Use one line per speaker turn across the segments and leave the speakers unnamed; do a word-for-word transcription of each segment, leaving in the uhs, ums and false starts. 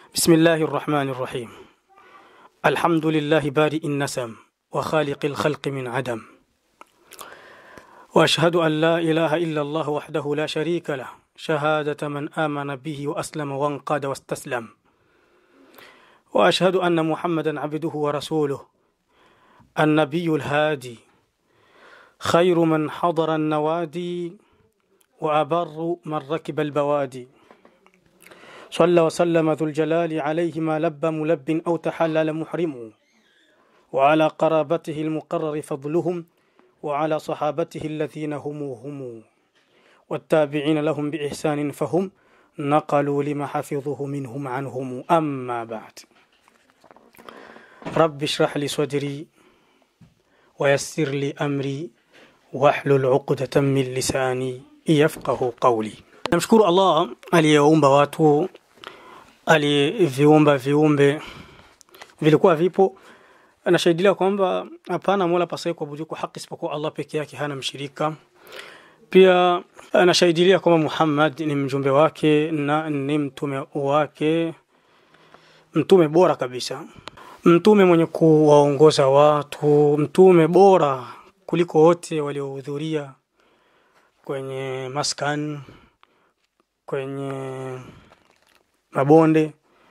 بسم الله الرحمن الرحيم. الحمد لله بارئ النسم وخالق الخلق من عدم، وأشهد أن لا إله إلا الله وحده لا شريك له شهادة من آمن به وأسلم وانقاد واستسلم، وأشهد أن محمدا عبده ورسوله النبي الهادي خير من حضر النوادي وأبر من ركب البوادي، صلى وسلم ذو الجلال عليه ما لب ملب أو تحلل محرم، وعلى قرابته المقرر فضلهم، وعلى صحابته الذين هم هم والتابعين لهم بإحسان فهم نقلوا لما حفظه منهم عنهم. أما بعد، رب اشرح لي صدري ويسر لي أمري واحلل عقدة من lisani yafqahu qawli. Namshukuru Allah aliyeumba watu, aliyeviumba viumbe vilikuwa vipo. Anashuhudia kwamba hapana mola pasaye kuabudiwa kwa haki isipokuwa Allah pekee yake, hana mshirika. Pia anashuhudia kwamba Muhammad ni mjumbe wake na ni mtume wake, mtume bora kabisa, mtume mwenye kuwaongoza watu, mtume bora kuliko wote waliohudhuria kwenye maskan, kwenye mabonde.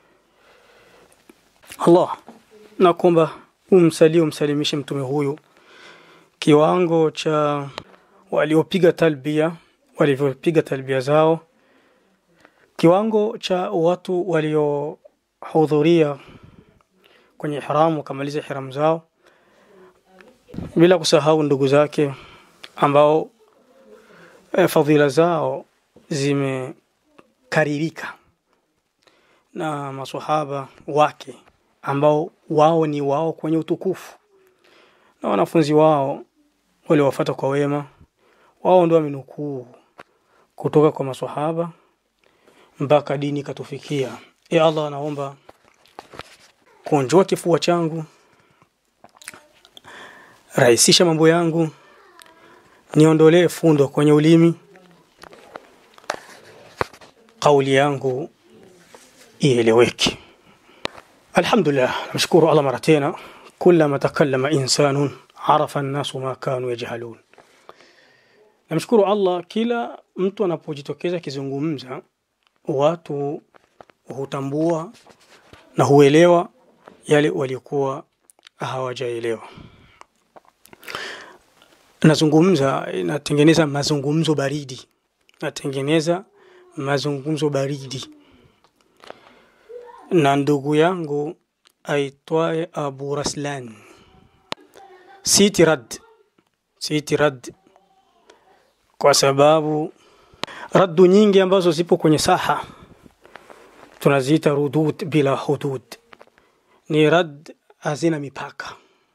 Allah nakuomba umsalie umsalimishe mtume huyu kiwango cha waliopiga talbia, walivyopiga talbia zao, kiwango cha watu waliohudhuria kwenye ihram wakamaliza ihram zao, bila kusahau ndugu zake ambao e, fadhila zao zimekaririka, na maswahaba wake ambao wao ni wao kwenye utukufu, na wanafunzi wao waliowafuata kwa wema. Wao ndio wamenukuu kutoka kwa maswahaba mpaka dini katufikia. E Allah, naomba kunjua kifua changu, rahisisha mambo yangu, niondolee fundo kwenye ulimi, kauli yangu ieleweke. Alhamdulillah, namshukuru Allah mara tena. Kullama takallama insanun arafa an-nasu ma kanu yajhalun. Namshukuru Allah, kila mtu anapojitokeza kizungumza watu hutambua na huelewa yale walikuwa hawajaelewa. Nazungumza, natengeneza mazungumzo baridi, natengeneza mazungumzo baridi na ndugu yangu aitwaye Abu Raslan. Siti rad, siti rad kwa sababu raddu nyingi ambazo zipo kwenye saha tunaziita rudud bila hudud, ni rad hazina mipaka.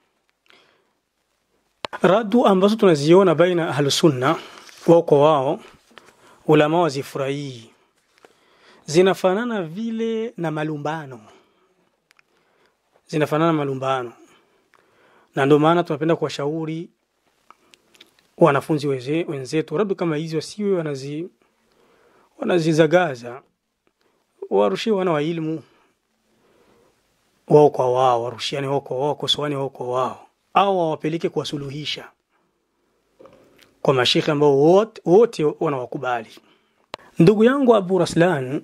Raddu ambazo tunaziona baina ahlus sunna wao kwa wao, ulama wazifurahi, zinafanana vile na malumbano, zinafanana malumbano. Na ndio maana tunapenda kuwashauri wanafunzi wenzetu raddu kama hizo wasiwe wanazi wanazizagaza, warushie wana wa ilmu wao kwa wao, warushiane wao kwa wao, kosoane wao kwa wao, au wawapeleke kuwasuluhisha kwa mashekhe ambao wote wote wanawakubali. Ndugu yangu Abu Raslan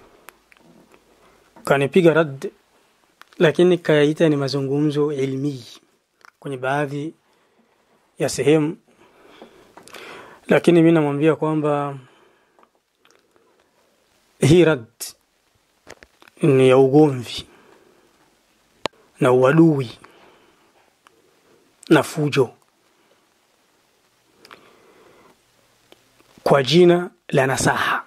kanipiga rad, lakini kayaita ni mazungumzo ilmi kwenye baadhi ya sehemu, lakini mimi namwambia kwamba hii rad ni ya ugomvi na uadui na fujo kwa jina la nasaha.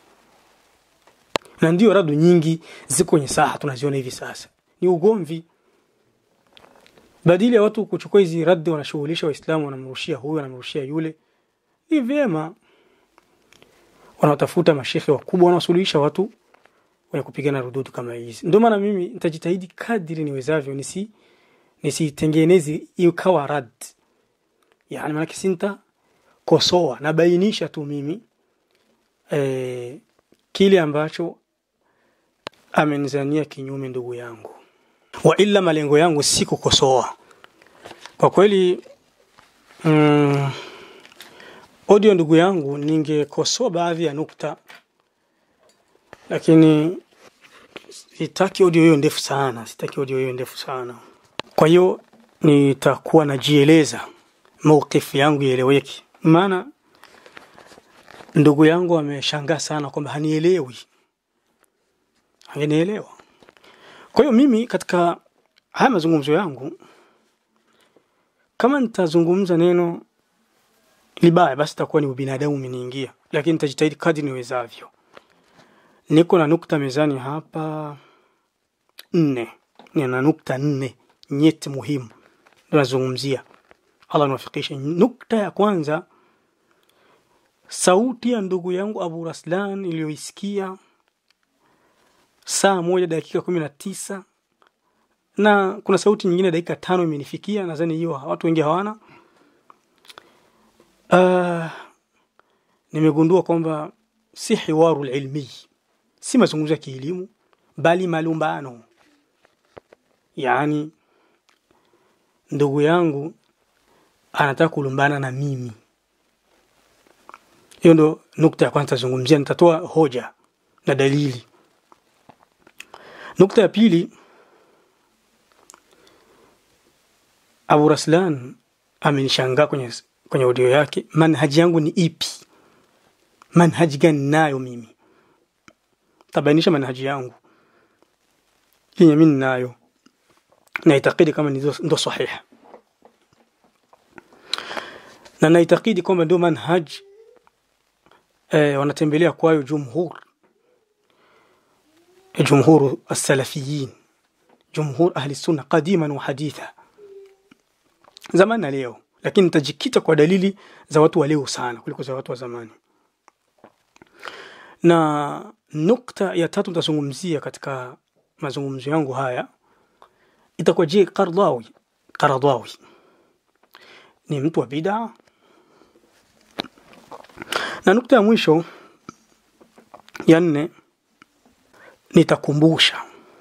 Na ndio radu nyingi ziko kwenye saha tunaziona hivi sasa, ni ugomvi. Badili ya watu kuchukua hizi radi wanashughulisha waislamu, wanamrushia huyu wanamrushia yule, ni vyema wanatafuta mashekhe wakubwa wanasuluhisha watu wenye kupigana rududu kama hizi. Ndio maana mimi nitajitahidi kadiri niwezavyo nisi nisitengeneze ikawa rad, yani maana kisinta kosoa na bainisha tu mimi eh kile ambacho amenizania kinyume ndugu yangu. Wa illa malengo yangu si kukosoa. Kwa kweli mm, audio ndugu yangu ningekosoa baadhi ya nukta, lakini sitaki audio hiyo ndefu sana, sitaki audio hiyo ndefu sana. Kwa hiyo nitakuwa najieleza mawqif yangu ieleweke. Maana ndugu yangu ameshangaa sana kwamba hanielewi. Hanielewa. Kwa hiyo mimi katika haya mazungumzo yangu, kama nitazungumza neno libaya basi itakuwa ni ubinadamu umeniingia, lakini nitajitahidi kadri niwezavyo. Niko na nukta mezani hapa nne. Nina nukta nne nyeti muhimu ndio nazungumzia. Allah niwafikishe. Nukta ya kwanza, sauti ya ndugu yangu Abu Raslan iliyoisikia saa moja dakika kumi na tisa, na kuna sauti nyingine dakika tano imenifikia, nadhani hiyo watu wengi hawana. Uh, nimegundua kwamba si hiwaru ilmi, si mazungumzo ya kielimu, bali malumbano. Yani ndugu yangu anataka kulumbana na mimi. Hiyo ndo nukta ya kwanza zungumzia, nitatoa hoja na dalili. Nukta ya pili, Abu Raslan amenishangaa kwenye kwenye audio yake, manhaji yangu ni ipi? Manhaji gani nayo mimi? Tabainisha manhaji yangu yenye mimi nayo na itakidi kama ndo sahiha, na naitakidi kwamba ndio manhaj eh, wanatembelea kwayo jumhur jumhur as-salafiyin, jumhur ahli sunna qadiman wa haditha, zamani na leo. Lakini nitajikita kwa dalili za watu wa leo sana kuliko za watu wa zamani. Na nukta ya tatu nitazungumzia katika mazungumzo yangu haya itakuwa, je, Qaradawi Qaradawi ni mtu wa bid'a? Na nukta ya mwisho ya nne, nitakumbusha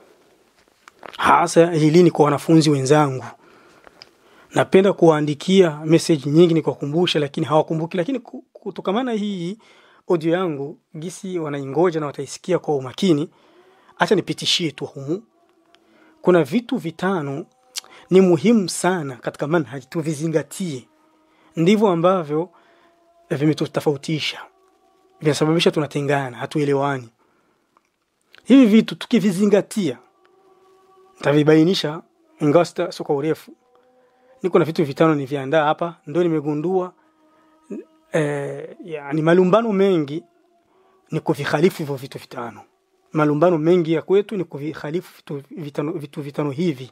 hasa hili ni kwa wanafunzi wenzangu. Napenda kuandikia message nyingi ni kukumbusha, lakini hawakumbuki. Lakini kutokamana hii audio yangu gisi wanaingoja na wataisikia kwa umakini, acha nipitishie tu humu. Kuna vitu vitano ni muhimu sana katika manhaji tuvizingatie. Ndivyo ambavyo vimetutofautisha, vinasababisha tunatengana, hatuelewani. Hivi vitu tukivizingatia, nitavibainisha ingawa sio kwa urefu. Niko na vitu vitano niviandaa hapa, ndio nimegundua eh, yani malumbano mengi ni kuvikhalifu hivyo vitu vitano. Malumbano mengi ya kwetu ni kuvikhalifu vitu vitano, vitu vitano hivi.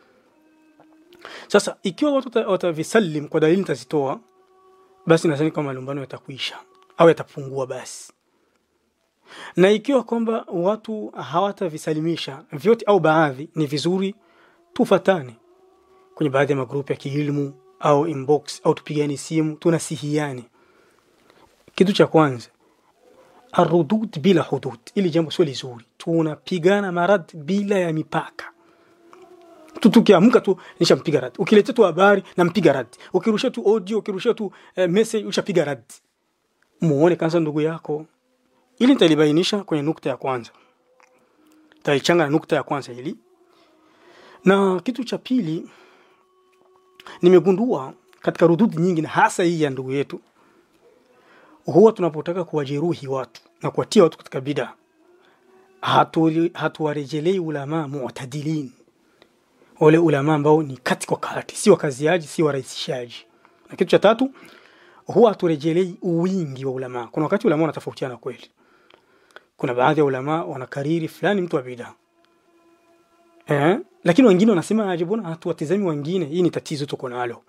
Sasa ikiwa watu watavisalim kwa dalili nitazitoa, basi nadhani kama malumbano yatakuisha au yatapungua basi. Na ikiwa kwamba watu hawatavisalimisha vyote au baadhi, ni vizuri tufatane kwenye baadhi ya magrupu ya kielimu au inbox au tupigane simu tunasihiane. Kitu cha kwanza, arudud bila hudud. Ili jambo sio lizuri. Tunapigana marad bila ya mipaka. Tutukiamka tu nishampiga rad. Ukileta tu habari nampiga rad. Ukirusha tu audio, ukirusha tu uh, message ushapiga rad. Muone kanza ndugu yako. Ili nitalibainisha kwenye nukta ya kwanza. Taichanga na nukta ya kwanza hili. Na kitu cha pili, nimegundua katika rududi nyingi na hasa hii ya ndugu yetu, huwa tunapotaka kuwajeruhi watu na kuwatia watu katika bid'a, hatu hatuwarejelei ulama mu'tadilin, wale ulama ambao ni kati kwa kati, si wakaziaji, si warahisishaji. Na kitu cha tatu, huwa haturejelei uwingi wa ulama. Kuna wakati ulama wanatofautiana kweli. Kuna baadhi ya ulama wanakariri fulani mtu wa bid'a, eh, lakini wengine wanasema ajibona hatuwatizami wengine. Hii ni tatizo tuko nalo.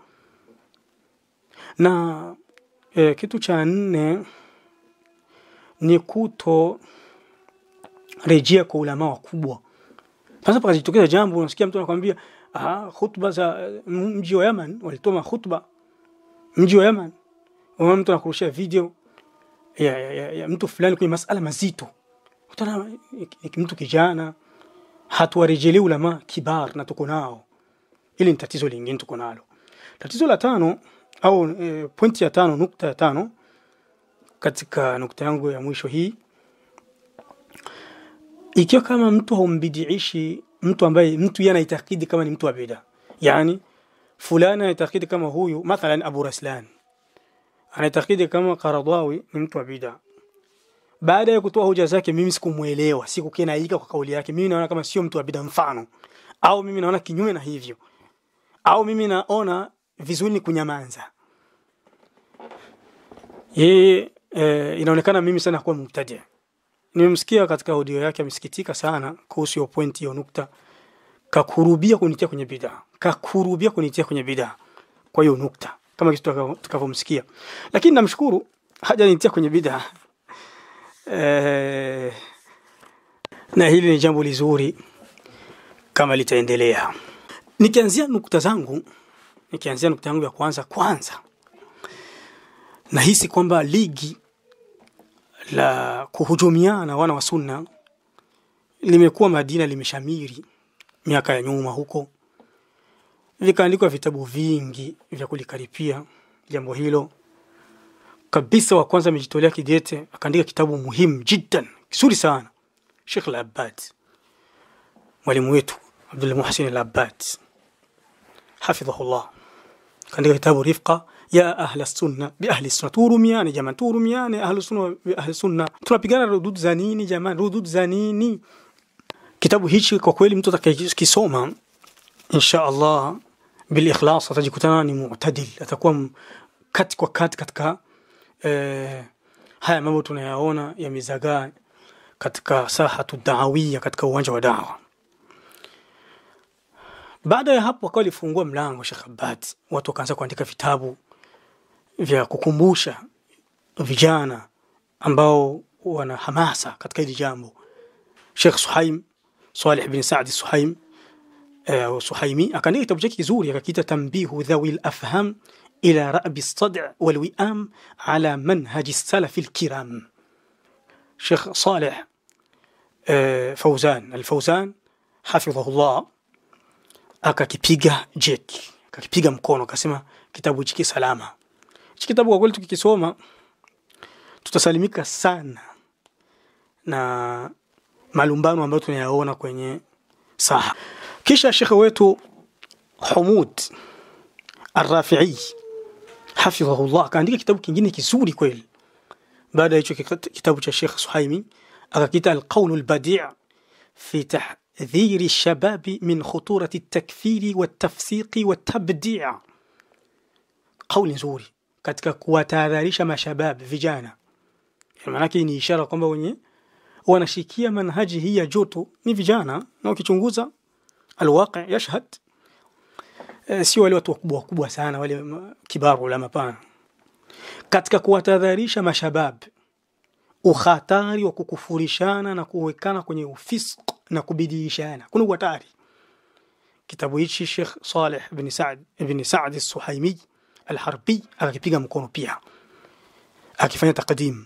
Na e, kitu cha nne ni kuto rejea kwa ulama wakubwa. Sasa pakajitokeza jambo, unasikia mtu anakuambia ah, khutba za mji wa Yaman, walitoa khutba mji wa Yaman. Au mtu anakurusha video ya, ya, ya, ya mtu fulani kwenye masuala mazito. Utaona mtu kijana hatuwarejelei ulama kibar na tuko nao. Ili ni tatizo lingine tuko nalo. Tatizo la tano au e, pointi ya tano, nukta ya tano katika nukta yangu ya mwisho hii, ikiwa kama mtu haumbidiishi mtu ambaye mtu yana itakidi kama ni mtu wa bid'a, yani fulana itakidi kama huyu mathalan Abu Raslan anaitakidi kama Qaradawi ni mtu wa bid'a, baada ya kutoa hoja zake mimi sikumuelewa, sikukenaika kwa kauli yake, mimi naona kama sio mtu wa bid'a mfano, au mimi naona kinyume na hivyo, au mimi naona vizuri ni kunyamanza, yeye e, inaonekana mimi sana kuwa mubtadi'. Nimemsikia katika audio yake amesikitika sana kuhusu hiyo point, hiyo nukta, kakurubia kunitia kwenye bid'a, kakurubia kunitia kwenye bid'a kwa hiyo nukta, kama kitu tukavomsikia. Lakini namshukuru hajanitia kwenye bid'a. Eh, na hili ni jambo lizuri kama litaendelea. Nikianzia nukta zangu, nikianzia nukta yangu ya kwanza kwanza, nahisi kwamba ligi la kuhujumiana wana wa sunna limekuwa Madina, limeshamiri miaka ya nyuma huko, vikaandikwa vitabu vingi vya kulikaripia jambo hilo. Kabisa wa kwanza amejitolea kidete akaandika kitabu muhimu jiddan kizuri sana, Sheikh Al-Abbad, mwalimu wetu Abdul Muhsin Al-Abbad hafidhahullah, kaandika kitabu Rifqa ya ahli sunna bi ahli sunna, turumiane jamani, turumiane ahli sunna bi ahli sunna, tunapigana rudud za nini jamani, rudud za nini? Kitabu hichi kwa kweli mtu atakayekisoma insha Allah bil ikhlas atajikutana ni mu'tadil, atakuwa kati kwa kati katika eh, haya mambo tunayaona yamezagaa katika sahatu da'awiyya, katika uwanja wa da'wa. Baada ya hapo akawa alifungua mlango Sheikh Abbad, watu wakaanza kuandika vitabu vya kukumbusha vijana ambao wana hamasa katika hili jambo. Sheikh Suhaim Salih bin Saad Suhaim au uh, Suhaimi akaandika kitabu chake kizuri akakiita Tanbihu Dhawil Afham ila Ra'bi as-Sad' wal Wi'am ala manhaj as-salaf al-kiram. Sheikh Salih uh, Fawzan al-Fawzan hafidhahullah akakipiga jeki, akakipiga mkono, akasema kitabu hiki salama. Hiki kitabu kwa kweli tukikisoma tutasalimika sana na malumbano ambayo tunayaona kwenye saha. Kisha Sheikh wetu Humud Ar-Rafi'i hafidhahullah akaandika kitabu kingine kizuri kweli. Baada ya hicho kitabu cha Sheikh Suhaimi akakita Al-Qawl Al-Badi' fi tahdhir ash-shabab min khuturati at-takfir wat-tafsiq wat-tabdi'. Kauli nzuri katika kuwatahadharisha mashabab vijana, maana yake ni ishara kwamba wenye wanashikia manhaji hii ya joto ni vijana, na ukichunguza alwaqi yashhad e, si wale watu wakubwa wakubwa sana, wale kibaru ulama pana, katika kuwatahadharisha mashabab ukhatari wa kukufurishana na kuwekana kwenye ufisq na kubidiishana, kuna hatari. Kitabu hichi Sheikh Salih ibn Saad ibn Saad As-Suhaimi Al-Harbi akakipiga mkono pia, akifanya taqdim.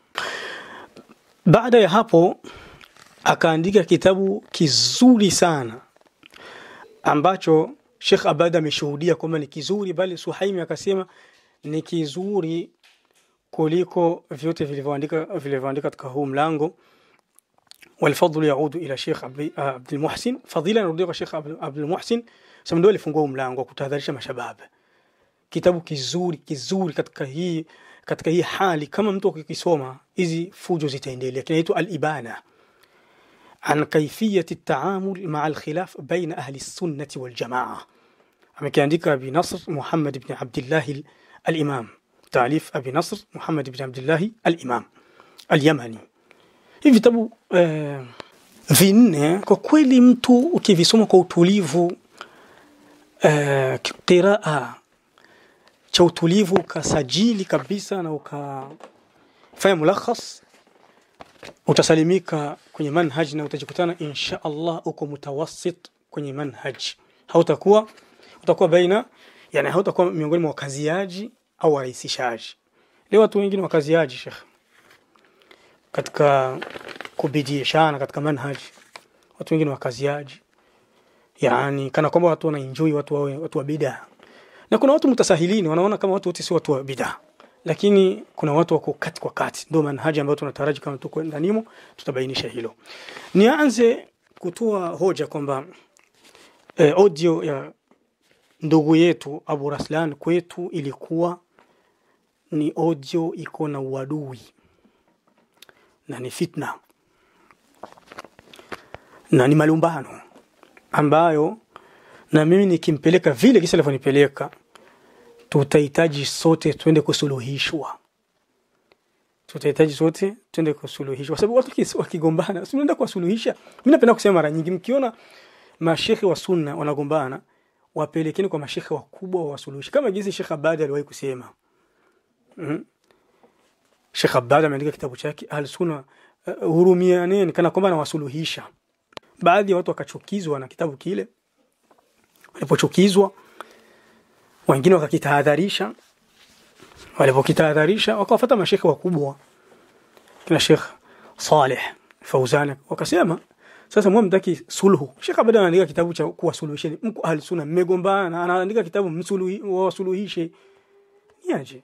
Baada ya hapo akaandika kitabu kizuri sana ambacho Sheikh Abad ameshuhudia kwamba ni kizuri, bali Suhaimi akasema ni kizuri kuliko vyote vilivyoandika vilivyoandika katika huu mlango. والفضل يعود الى شيخ عبد المحسن, فضيلا نرudi kwa Sheikh Abdul Muhsin, sababu ndio alifungua mlango kutahadharisha mashabab. Kitabu kizuri kizuri katika hii katika hii hali, kama mtu akikisoma hizi fujo zitaendelea. Kinaitwa Al-Ibana an kayfiyat at-ta'amul ma'a al-khilaf baina ahli as-sunnah wal jamaa. Amekiandika Abi Nasr Muhammad ibn Abdullah al-Imam, taalif Abi Nasr Muhammad ibn Abdullah al-Imam al-Yamani. Hivi vitabu eh, vinne kwa kweli mtu ukivisoma kwa utulivu, eh, qiraa cha utulivu, ukasajili kabisa na ukafanya mulakhas, utasalimika kwenye manhaj na utajikutana insha Allah uko mutawassit kwenye manhaj. Hautakuwa utakuwa baina, yani hautakuwa miongoni mwa wakaziaji au warahisishaji. Leo watu wengine wakaziaji Sheikh katika kubidiishana katika manhaj, watu wengine wakaziaji, yani kana kwamba watu wanaenjoy watu wawe watu wa bid'a. Na kuna watu mutasahilini wanaona kama watu wote si watu wa bid'a, lakini kuna watu wako kati kwa kati. Ndio manhaji ambayo tunataraji kama tuko ndanimo tutabainisha hilo. Nianze kutoa hoja kwamba eh, audio ya ndugu yetu Abu Raslan kwetu ilikuwa ni audio iko na uadui na ni fitna na ni malumbano ambayo na mimi nikimpeleka vile kisa alivyonipeleka tutahitaji sote twende kusuluhishwa. Tutahitaji sote twende kusuluhishwa kwa sababu watu wakigombana si mnaenda kusuluhisha. Mimi napenda kusema mara nyingi mkiona mashekhi wa sunna wanagombana wapelekeni kwa mashekhi wakubwa wa wasuluhishi kama jinsi Sheikh Abadi aliwahi kusema. Mhm. Sheikh Abadi ameandika kitabu chake Al-Sunna uh, hurumianeni kana kwamba anawasuluhisha. Baadhi ya watu wakachukizwa na kitabu kile. Walipochukizwa wengine wakakitahadharisha. Walipokitahadharisha wakawafuata mashekhi wakubwa kina Sheikh Saleh Fauzan wakasema sasa mwa mtaki suluhu. Sheikh Abadi anaandika kitabu cha kuwasuluhisheni mko Ahlusunna mmegombana, anaandika kitabu msuluhi wasuluhishe. Niaje?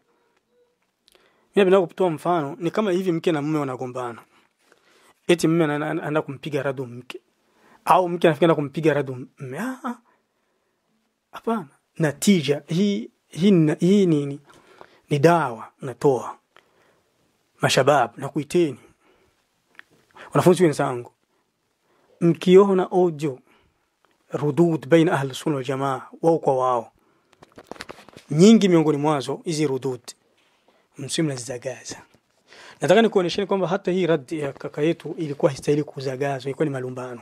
Mimi napenda kutoa mfano ni kama hivi mke na mume wanagombana. Eti mume anaenda kumpiga radu mke au mke anafikana kumpiga radu mume. Ah. Hapana. Natija hii hii hii nini? Ni dawa natoa. Mashabab na kuiteni. Wanafunzi wenzangu mkiona audio rudud baina ahli sunna wal jamaa wao kwa wao nyingi miongoni mwazo hizi rudud msimla zizagaza. Nataka nikuonesheni kwamba hata hii rad ya kaka yetu ilikuwa histahili kuzagazwa, ilikuwa ni malumbano.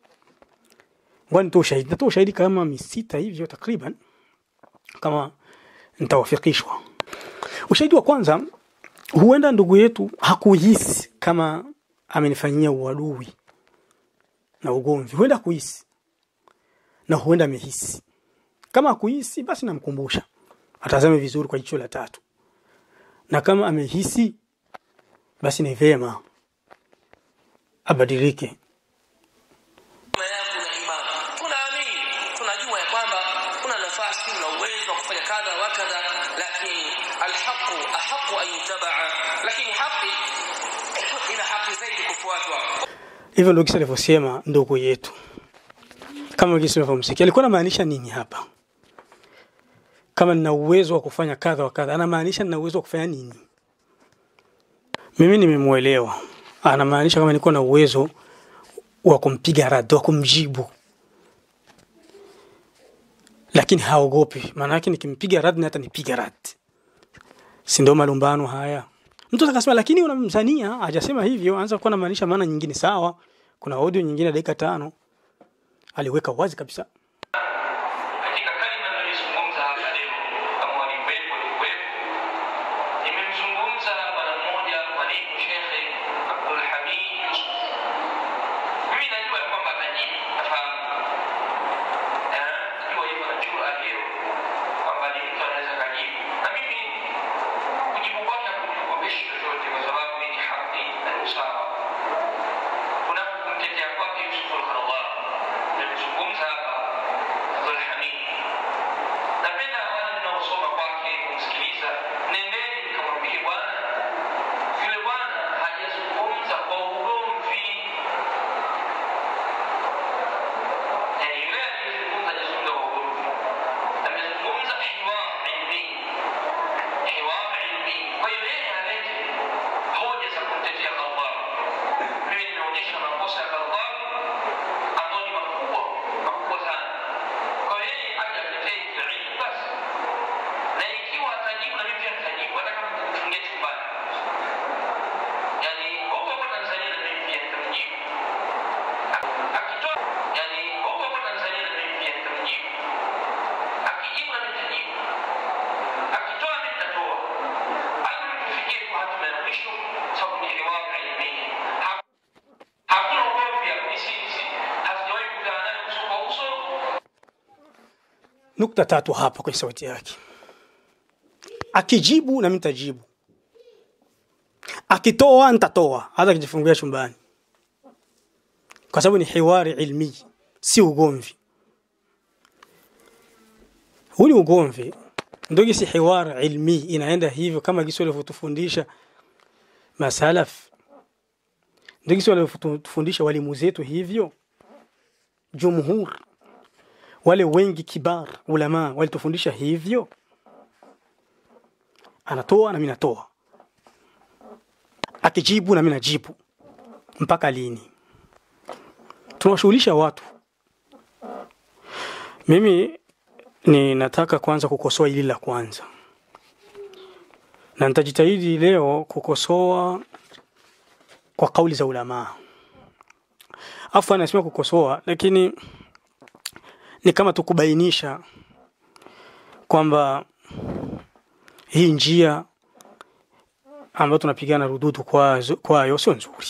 Ngwani tu shahidi, tu shahidi kama misita hivyo takriban kama nitawafikishwa. Ushahidi wa kwanza, huenda ndugu yetu hakuhisi kama amenifanyia uadui na ugomvi. Huenda kuhisi na huenda amehisi. Kama hakuhisi basi namkumbusha atazame vizuri kwa jicho la tatu. Na kama amehisi basi ni vema abadilike.
Tunaamini, tunajua ya kwamba kuna nafasi na uwezo wa kufanya kadha wa kadha, lakini alhaqu ahaqu an yutabaa, lakini haki ina haki zaidi kufuatwa.
Hivyo ndio kisa alivyosema ndugu yetu. Kama kisa alivyomsikia alikuwa anamaanisha nini hapa? Kama nina uwezo wa kufanya kadha wa kadha, anamaanisha nina uwezo wa kufanya nini? Mimi nimemuelewa. Anamaanisha kama niko na uwezo wa kumpiga radi, wa kumjibu. Lakini haogopi. Maana yake nikimpiga radi na hata nipiga radi. Si ndio malumbano haya? Mtu atakasema lakini unamzania, hajasema hivyo, anza kuwa na maanisha maana nyingine sawa. Kuna audio nyingine dakika tano aliweka wazi kabisa.
Katika kalima nilizungumza hapa leo kama walivyokuwa walivyokuwa nimemzungumza mara moja mwalimu Sheikh Abdul Hamid Yusuf. Mimi najua kwamba anajibu, nafahamu. Eh, najua hivyo najua hiyo kwamba ni mtu anaweza kujibu. Na mimi kujibu kwake hakukubishi chochote kwa sababu ni haki na usawa. Kuna kumtetea kwake Yusuf al-Qaradawi. Nimezungumza hapa Abdul Hamid. Napenda wale mnaosoma kwake kumsikiliza, nendeni nikamwambie bwana yule bwana hajazungumza kwa ugomvi. Yaani yule aliyezungumza hajazungumza kwa ugomvi. Amezungumza hiwar ilmi. Hiwar ilmi. Kwa hiyo yeye analeta hoja za kumtetea Allah. Mimi nimeonyesha makosa ya Allah ambayo ni makubwa, makubwa sana. Kwa hiyo yeye aje atetee ilmu basi. Na ikiwa atajibu na mimi pia nitajibu, hata kama mtungie chumbani. Yaani huko kwa Tanzania na mimi pia nitamjibu. Akitoa, yaani huko kwa Tanzania na mimi pia nitamjibu. Akijibu na mimi nitajibu. Akitoa mimi nitatoa. Hadi tufikie kwa hatima ya mwisho, sababu ni hiwar ilmi. Hakuna ugomvi ya kisisi, hasijawahi kukutana naye uso kwa uso.
Nukta tatu hapa kwa sauti yake. Akijibu na mimi nitajibu. Akitoa nitatoa hata kijifungia chumbani. kwa sababu ni hiwari ilmi, si ugomvi. Huu ni ugomvi, ndio gisi hiwari ilmi inaenda hivyo, kama gisi walivyotufundisha masalaf, ndio gisi walivyotufundisha walimu zetu hivyo. Jumhur, wale wengi kibar ulama walitufundisha hivyo. Anatoa na mimi natoa, akijibu na mimi najibu. Mpaka lini tunawashughulisha watu? Mimi ni nataka kwanza kukosoa hili la kwanza, na nitajitahidi leo kukosoa kwa kauli za ulama. Afu anasema kukosoa, lakini ni kama tukubainisha kwamba hii njia ambayo tunapigana rududu kwa kwayo sio nzuri.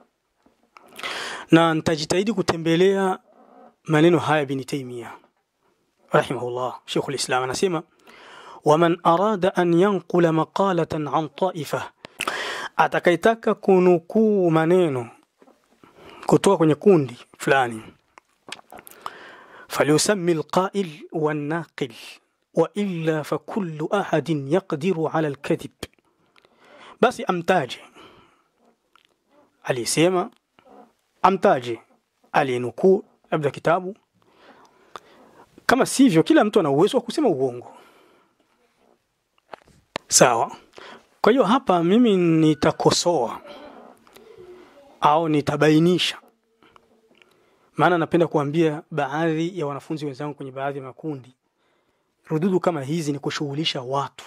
Na nitajitahidi kutembelea maneno haya Ibn Taymiyyah rahimahullah, Sheikh al-Islam, anasema waman arada an yanqula maqalatan an ta'ifa, atakaitaka kunukuu maneno kutoka kwenye kundi fulani, falyusammi alqa'il wan-naqil wa illa fa kullu ahadin yaqdiru ala al-kadhib. Basi amtaje alisema, amtaje alinukuu labda kitabu. Kama sivyo, kila mtu ana uwezo wa kusema uongo, sawa? Kwa hiyo hapa mimi nitakosoa au nitabainisha, maana napenda kuambia baadhi ya wanafunzi wenzangu kwenye baadhi ya makundi, rududu kama hizi ni kushughulisha watu,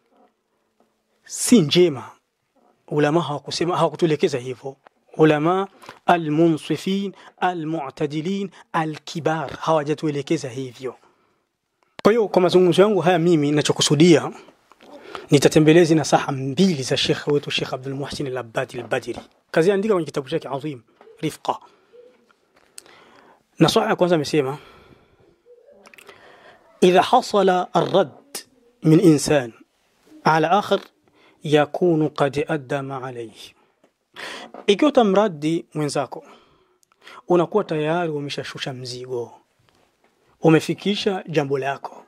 si njema. Ulama hawakusema, hawakutuelekeza hivyo. Ulama al-munsifin al-mu'tadilin al-kibar hawajatuelekeza hivyo. Kwa hiyo kwa mazungumzo yangu haya mimi ninachokusudia, nitatembelezi na saha mbili za Sheikh wetu Sheikh Abdul Muhsin al-Abbadi al-Badri, kazi andika kwenye kitabu chake adhim Rifqa. Nasaha ya kwanza amesema, idha hasala ar-radd min insan ala akhar yakunu qad addama alayhi. Ikiwa utamradi mwenzako, unakuwa tayari umeshashusha mzigo, umefikisha jambo lako,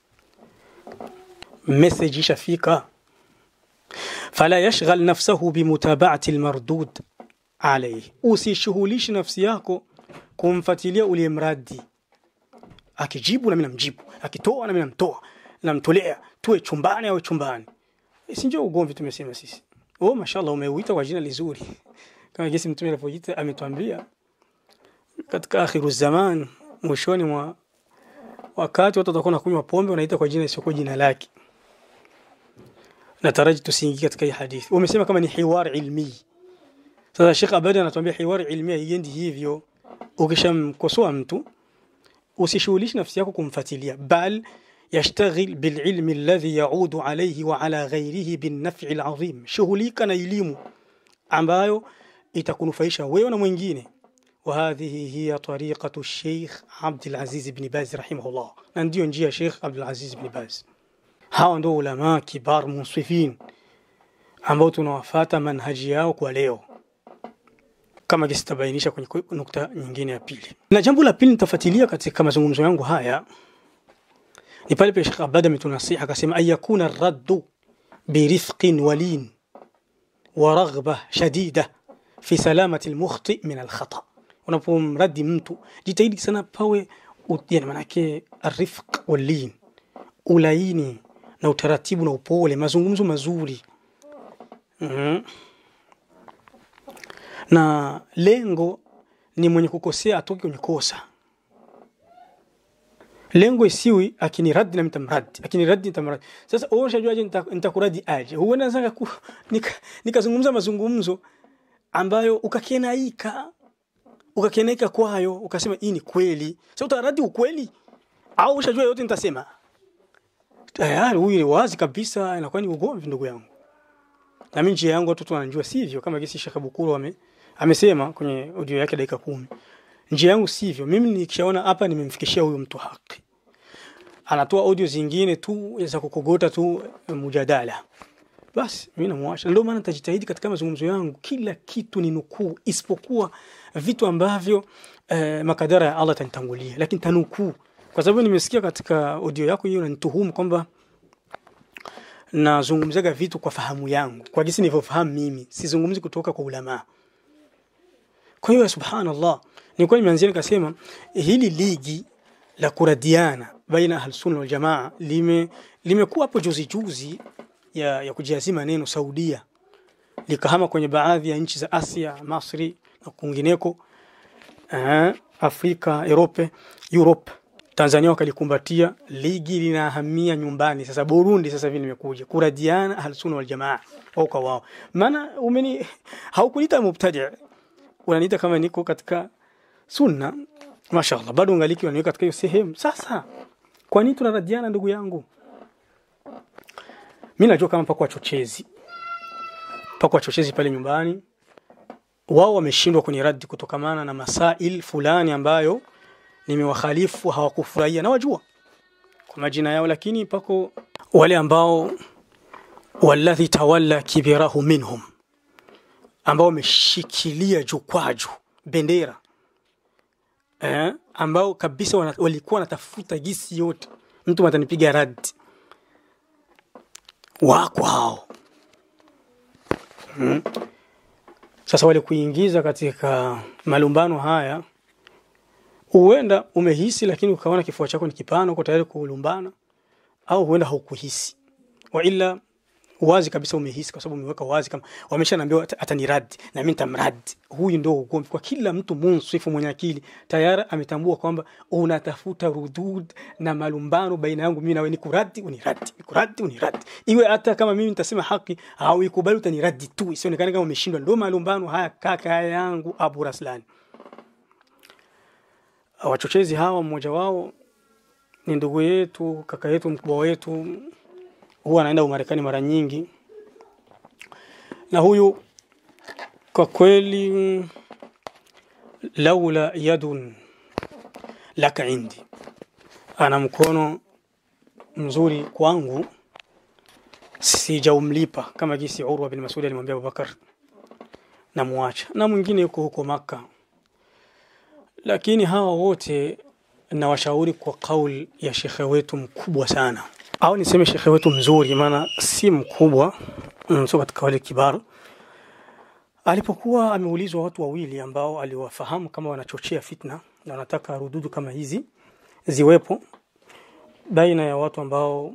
message ishafika. Fala yashghal nafsahu bimutaba'ati almardud alayhi, usishughulishi nafsi yako kumfuatilia ule mradi. Akijibu na mimi namjibu, akitoa na mimi namtoa, namtolea, tuwe chumbani au chumbani. Si ndio ugomvi tumesema sisi? Oh, mashallah umeuita kwa jina lizuri. Kama jinsi mtume alipoita, ametuambia katika akhiru zaman, mwishoni mwa wakati watu watakuwa kunywa pombe wanaita kwa jina lisilo jina lake. Nataraji tusiingie katika hii hadithi. Umesema kama ni hiwar ilmi. Sasa Sheikh Abadi anatuambia hiwar ilmi haiendi hivyo. Ukishamkosoa mtu usishughulishe nafsi yako kumfuatilia, bal يشتغل بالعلم الذي يعود عليه وعلى غيره بالنفع العظيم. شغلika na elimu ambayo itakunufaisha wewe na mwingine. وهذه هي طريقة الشيخ عبد العزيز بن باز رحمه الله. na ndio njia Sheikh Abdul Aziz ibn Baz. Hao ndio ulama kibar munsifin ambao tunawafuata manhaji yao kwa leo, kama gistabainisha kwenye nukta nyingine ya pili. Na jambo la pili nitafuatilia katika mazungumzo yangu haya ni pale pale Sheikh Abada ametunasiha akasema, ayakuna ar-raddu birifqin walin wa raghbah shadida fi salamati al-mukhti min al-khata. Unapomradi mtu jitahidi sana pawe, yani manake ar-rifq walin, ulaini na utaratibu na upole, mazungumzo mazuri. Mm. Na lengo ni mwenye kukosea atoke kwenye kosa. Lengo isiwi akiniradi na mtamradi, akiniradi nitamradi. Sasa wewe unajuaje nitakuradi aje? Huenda nataka nikazungumza mazungumzo ambayo ukakenaika, ukakenaika kwayo, ukasema hii ni kweli. Sasa utaradi ukweli au ushajua yote nitasema? Tayari huyu ni wazi kabisa inakuwa ni ugomvi, ndugu yangu. Na mimi njia yangu watu wanajua sivyo, kama gesi Sheikh Bukuru ame amesema kwenye audio yake dakika kumi. Njia yangu sivyo. Mimi nikishaona hapa nimemfikishia huyu mtu haki, anatoa audio zingine tu za kukogota tu mjadala, basi mimi namwacha. Ndio maana nitajitahidi katika mazungumzo yangu kila kitu ni nukuu, isipokuwa vitu ambavyo eh, makadara ya Allah tanitangulia, lakini tanukuu kwa sababu nimesikia katika audio yako hiyo unanituhumu kwamba nazungumzaga vitu kwa fahamu yangu, kwa jinsi nilivyofahamu mimi, sizungumzi kutoka kwa ulama. Kwa hiyo subhanallah, nilikuwa nimeanzia nikasema hili ligi la kuradiana baina ahli sunna wal jamaa lime limekuwa hapo juzi juzi ya ya kujiazima neno Saudia, likahama kwenye baadhi ya nchi za Asia, Misri na kwingineko, eh, Afrika, Europe, Europe. Tanzania wakalikumbatia, ligi linahamia nyumbani. Sasa Burundi sasa hivi nimekuja kuradiana ahli sunna wal jamaa wao kwa wao. Maana umeni haukunita mubtadi', unaniita kama niko katika sunna. Mashaallah, bado ungaliki waniweka katika hiyo sehemu. Sasa kwa nini tunaradiana ndugu yangu? Mimi najua kama pako wachochezi. Pako wachochezi pale nyumbani. Wao wameshindwa kuniradi kutokamana na masail fulani ambayo nimewakhalifu, hawakufurahia na wajua kwa majina yao, lakini pako wale ambao wallahi tawalla kibirahu minhum, ambao wameshikilia jukwaju bendera, eh, ambao kabisa wana, walikuwa wanatafuta gisi yote mtu atanipiga radi wako hao. Hmm. Sasa wale kuingiza katika malumbano haya, huenda umehisi lakini ukaona kifua chako ni kipana, uko tayari kulumbana, au huenda haukuhisi, wa ila wazi kabisa umehisi kwa sababu umeweka wazi kama wameshaniambia ataniradi na mimi nitamradi. Huyu ndio ugomvi kwa kila mtu munsifu mwenye akili, tayari ametambua kwamba unatafuta rudud na malumbano baina yangu mimi na wewe, ni kuradi uniradi, kuradi uniradi. Iwe hata kama mimi nitasema haki au ikubali utaniradi tu, isionekane kama umeshindwa. Ndio malumbano haya kaka yangu Abu Raslan. Wachochezi hawa, mmoja wao ni ndugu yetu, kaka yetu, mkubwa wetu, huwa anaenda Umarekani mara nyingi. Na huyu kwa kweli laula yadun laka indi, ana mkono mzuri kwangu, sijaumlipa kama jinsi Urwa bin Mas'ud alimwambia Abubakar na muacha, na mwingine yuko huko Makka. Lakini hawa wote na washauri kwa kauli ya shekhe wetu mkubwa sana, au niseme shekhe wetu mzuri, maana si mkubwa, mso katika wale kibar. Alipokuwa ameulizwa watu wawili ambao aliwafahamu kama wanachochea fitna na wanataka rududu kama hizi ziwepo baina ya watu ambao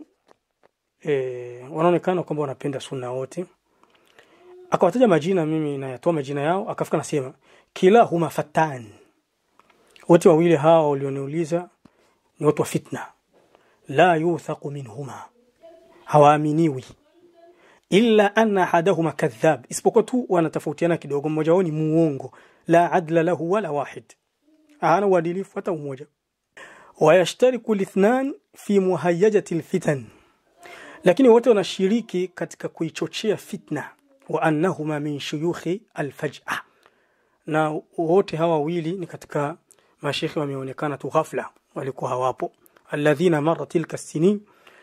e, wanaonekana kwamba wanapenda sunna wote, akawataja majina, mimi nayatoa majina yao, akafika nasema kila huma fatan. Wote wawili hao walioniuliza ni watu wa fitna, la yuthaqu minhuma, hawaaminiwi, illa anna ahadahuma kadhab, isipokuwa tu wanatofautiana kidogo, mmoja wao ni muongo, la adla lahu wala wahid, hana uadilifu hata mmoja. Wayashtariku alithnan fi muhayyajati alfitan, lakini wote wanashiriki katika kuichochea fitna, wa annahuma min shuyukhi alfaj'a, na wote hawa wawili ni katika mashekhi wameonekana tu ghafla, walikuwa hawapo, alladhina marra tilka sinin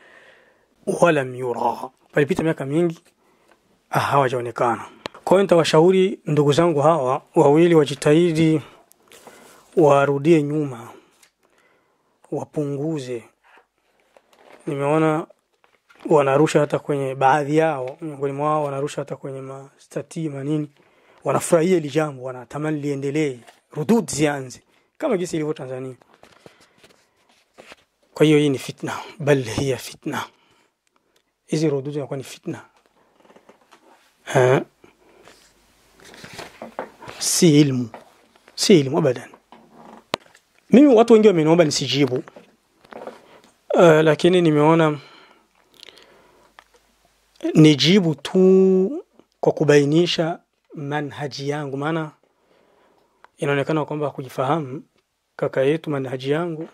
walam yura, walipita miaka mingi hawajaonekana. Kwa hiyo nitawashauri ndugu zangu hawa wawili wajitahidi, warudie nyuma, wapunguze. Nimeona wanarusha hata kwenye baadhi yao, miongoni mwao wanarusha hata kwenye mastati manini, wanafurahia ile jambo, wanatamani liendelee, rudud zianze kama jinsi ilivyo Tanzania. Kwa hiyo hii ni fitna, bal hiya fitna. Hizi rudud zinakuwa ni fitna, ha? Si ilmu, si ilmu abadan. Mimi watu wengi wameniomba nisijibu, uh, lakini nimeona nijibu tu kwa kubainisha manhaji yangu, maana inaonekana kwamba kujifahamu kaka yetu manhaji yangu,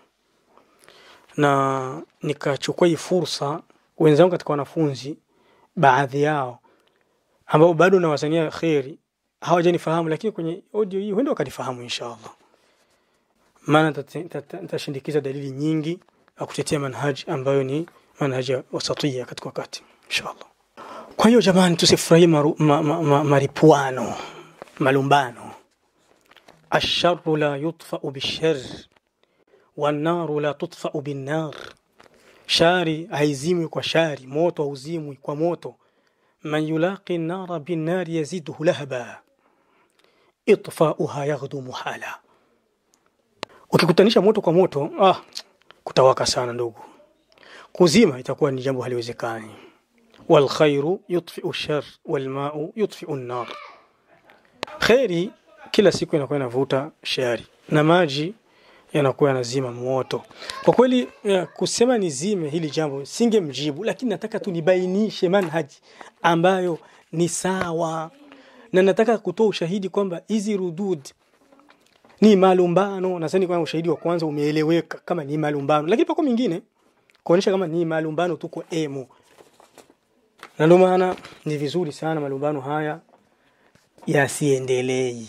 na nikachukua hii fursa wenzangu katika wanafunzi baadhi yao ambao bado nawasania khairi hawajanifahamu, lakini kwenye audio hii huenda wakanifahamu inshallah. Maana nitashindikiza dalili nyingi ya kutetea manhaji ambayo ni manhaji wasatia katika wakati inshallah. Kwa hiyo jamani, tusifurahie ma, ma, ma, maripuano, malumbano. الشر لا يطفأ بالشر والنار لا تطفأ بالنار. Shari haizimwi kwa shari, moto hauzimwi kwa moto. Man yulaqi an-nara bin-nari yaziduhu lahaba itfa'uha yaghdu muhala. Ukikutanisha moto kwa moto, ah, kutawaka sana ndugu. Kuzima itakuwa ni jambo haliwezekani. Wal khairu yutfi'u ash-shar wal ma'u yutfi'u an-nar. Khairi kila siku inakuwa inavuta shari na maji yanakuwa yanazima moto. Kwa kweli ya, kusema nizime hili jambo singemjibu, lakini nataka tu nibainishe manhaji ambayo ni sawa, na nataka kutoa ushahidi kwamba hizi rudud ni malumbano. Nadhani kwa ushahidi wa kwanza umeeleweka kama ni malumbano, lakini pako mingine kuonyesha kama ni malumbano tuko emo. Na ndio maana ni vizuri sana malumbano haya yasiendelee.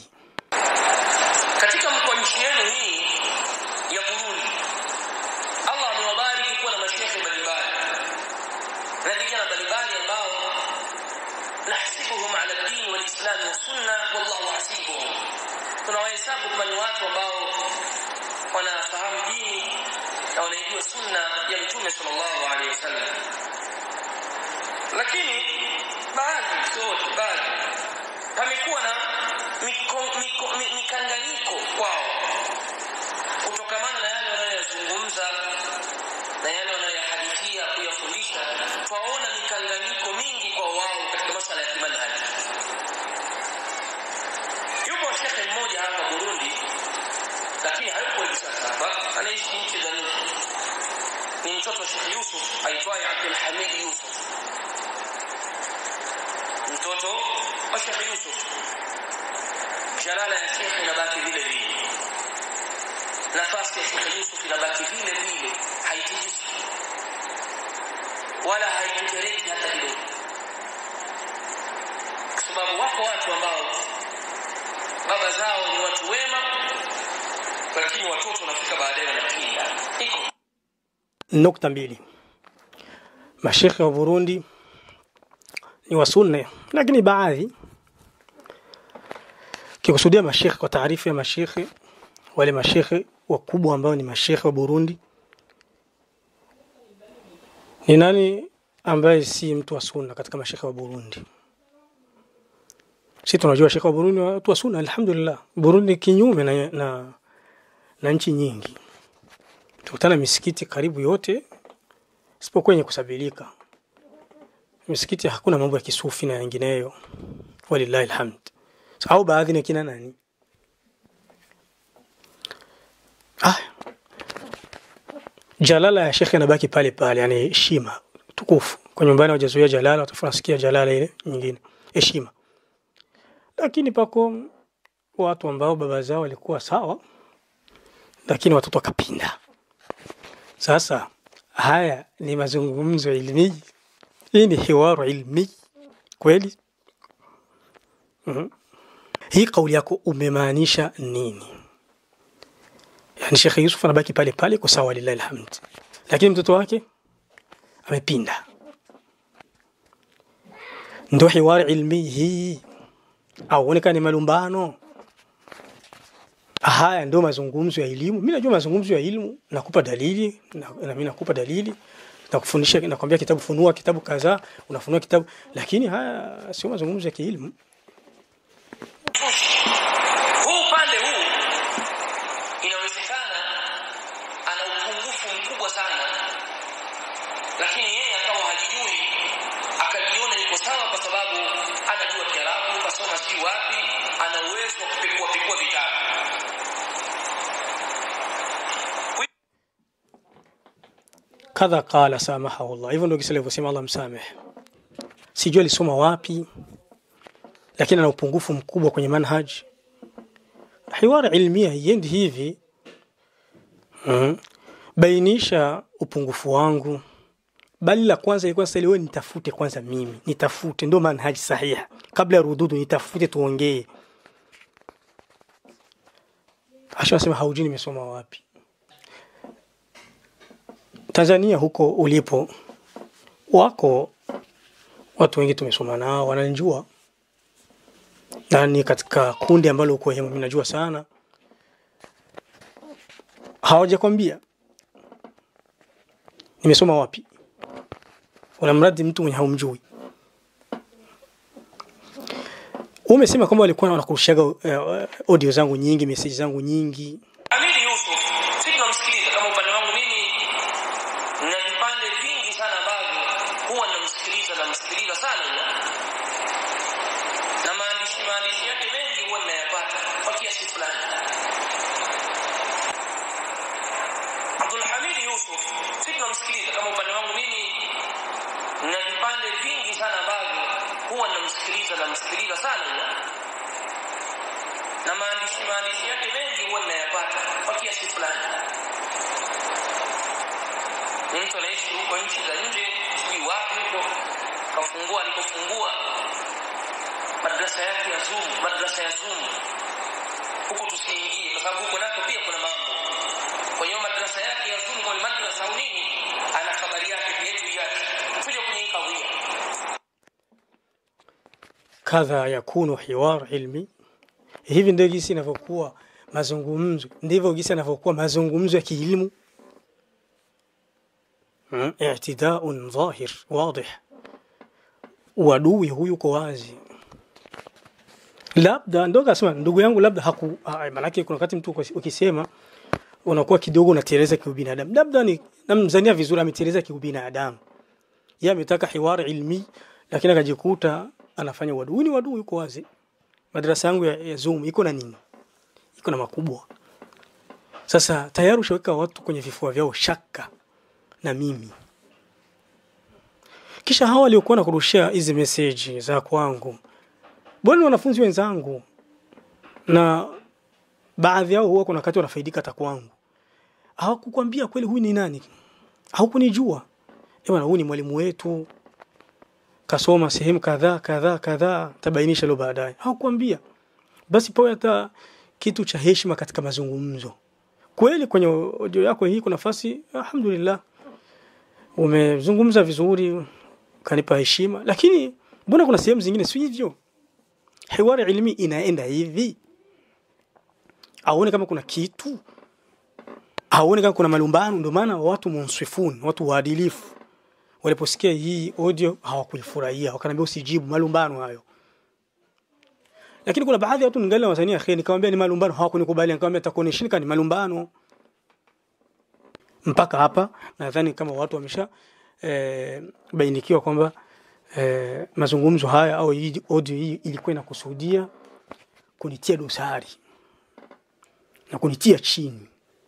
Lakini baadhi sote baadhi pamekuwa na mikanganyiko kwao kutokamana na yale wanayozungumza na yale wanayohadithia kuyafundisha. Twaona mikanganyiko mingi kwa wao katika masuala ya kimanhaji. Yupo shekhe mmoja hapa Burundi, lakini hayupo hivi sasa hapa, anaishi nchi za nje. Ni mtoto wa Sheikh Yusuf aitwaye Abdul Hamid Yusuf, mtoto wa Sheikh Yusuf. Jalala ya Sheikh inabaki vile vile, nafasi ya Sheikh Yusuf inabaki vile vile, haitijisi wala haitetereki hata kidogo, kwa sababu wako watu ambao baba zao ni watu wema, lakini watoto wanafika baadaye wanapinda. Iko
nukta mbili. Mashekhe wa Burundi ni wa sunna, lakini baadhi kikusudia mashekhe kwa taarifa ya mashekhe, wale mashekhe wakubwa ambao ni mashekhe wa Burundi. Ni nani ambaye si mtu wa sunna katika mashekhe wa Burundi? Sisi tunajua shekhe wa Burundi watu wa sunna, alhamdulillah. Burundi kinyume na na, na nchi nyingi. Tukutana misikiti karibu yote isipokuwa yenye kusabilika. Misikiti hakuna mambo ya kisufi na yengineyo, walillahi alhamd. Au baadhi ni kina nani? Ah, jalala ya shekhe inabaki pale pale, yani heshima tukufu. Kwa nyumbani wajazoea jalala, watafasikia jalala ile nyingine, heshima. Lakini pako watu ambao baba zao walikuwa sawa, lakini watoto wakapinda. Sasa haya ni mazungumzo ilmi, hii ni hiwaru ilmi kweli? Mm-hmm. Hii kauli yako umemaanisha nini? Yani Sheikh Yusuf anabaki pale pale kwa sawa, lillahi alhamd, lakini mtoto wake amepinda. Ndio hiwaru ilmi hii au onekana malumbano? Haya ndio mazungumzo ya elimu. Mimi najua mazungumzo ya elimu, nakupa dalili na, na mimi nakupa dalili, nakufundisha, nakwambia kitabu funua kitabu kadhaa, unafunua kitabu, lakini haya sio mazungumzo ya kielimu.
Huu pande huu inawezekana ana upungufu mkubwa sana, lakini yeye akawa hajijui, akajiona yuko sawa kwa sababu anajua Kiarabu, kasoma si wapi, ana uwezo wa kupekua pekua vitabu.
Kadha qala samahahu Allah. Hivyo ndio kisa alivyosema Allah msamehe. Sijui alisoma wapi, lakini ana upungufu mkubwa kwenye manhaj. Hiwara ilmia yendi hivi. Mm. Bainisha upungufu wangu. Bali la kwanza ilikuwa sasa wewe nitafute kwanza mimi. Nitafute ndio manhaj sahihi. Kabla ya rududu nitafute tuongee. Ashasema haujui nimesoma wapi. Tanzania huko ulipo wako watu wengi tumesoma nao, wananijua. Na ni katika kundi ambalo uko hemo mimi najua sana. hawajakwambia nimesoma wapi, wala mradi mtu mwenye haumjui. Umesema kwamba walikuwa wanakurushaga uh, audio zangu nyingi, message zangu nyingi.
Amiri Yusuf, sisi tunamsikiliza kama upande wangu mimi na vipande vingi sana ambavyo huwa namsikiliza na msikiliza sana na maandishi maandishi yake mengi huwa ninayapata kwa kiasi fulani. Abdul Hamid Yusuf, sisi tunamsikiliza kama upande wangu mimi na vipande vingi sana ambavyo huwa namsikiliza na msikiliza sana na maandishi maandishi yake mengi huwa ninayapata kwa kiasi fulani. Ni mtu anaishi huko nchi za nje, sijui wapi huko, kafungua alikofungua madrasa yake ya Zoom, madrasa ya Zoom. Huko tusiingie kwa sababu huko nako pia kuna mambo. Kwa hiyo madrasa yake ya Zoom kwa madrasa au nini, ana habari yake yetu yake. Tuje kwenye kawia.
Kadha yakunu hiwar ilmi. Hivi ndio gisi inavyokuwa mazungumzo, ndivyo gisi inavyokuwa mazungumzo ya kielimu. Hmm, i'tidaa'un dhahir wazi. Wadui huyu kwa wazi. Labda ndio kasema ndugu yangu labda haku maana yake kuna wakati mtu ukisema unakuwa kidogo unatereza kiubinadamu. Labda ni namzania vizuri ametereza kiubinadamu. Yeye ametaka hiwar ilmi lakini akajikuta anafanya wadui. Ni wadui yuko wazi. Madrasa yangu ya, ya Zoom iko na nini? Iko na makubwa. Sasa tayari ushaweka watu kwenye vifua vyao shaka na mimi. Kisha hawa waliokuwa na kurushia hizi message za kwangu, bwana wanafunzi wenzangu, na baadhi yao huwa kuna wakati wanafaidika hata kwangu. Hawakukwambia kweli huyu ni nani? Hawakunijua. Eh bwana, huyu ni mwalimu wetu. Kasoma sehemu kadhaa kadhaa kadhaa, tabainisha leo baadaye. Hawakuambia. Basi poa hata kitu cha heshima katika mazungumzo. Kweli kwenye audio yako hii kuna nafasi, alhamdulillah. Umezungumza vizuri, kanipa heshima, lakini mbona kuna sehemu zingine si hivyo? Hiwari ilmi inaenda hivi. Aone kama kuna kitu. Aone kama kuna malumbano, ndio maana watu munsifun, watu waadilifu waliposikia hii audio hawakuifurahia, wakaniambia usijibu malumbano hayo. Lakini kuna baadhi ya watu ningali wasanii akhi nikamwambia ni malumbano, hawakunikubali, nikamwambia takuoneshika ni malumbano. Mpaka hapa nadhani kama watu wamesha eh, bainikiwa kwamba eh, mazungumzo haya au hii audio hii ilikuwa inakusudia kunitia dosari na kunitia chini.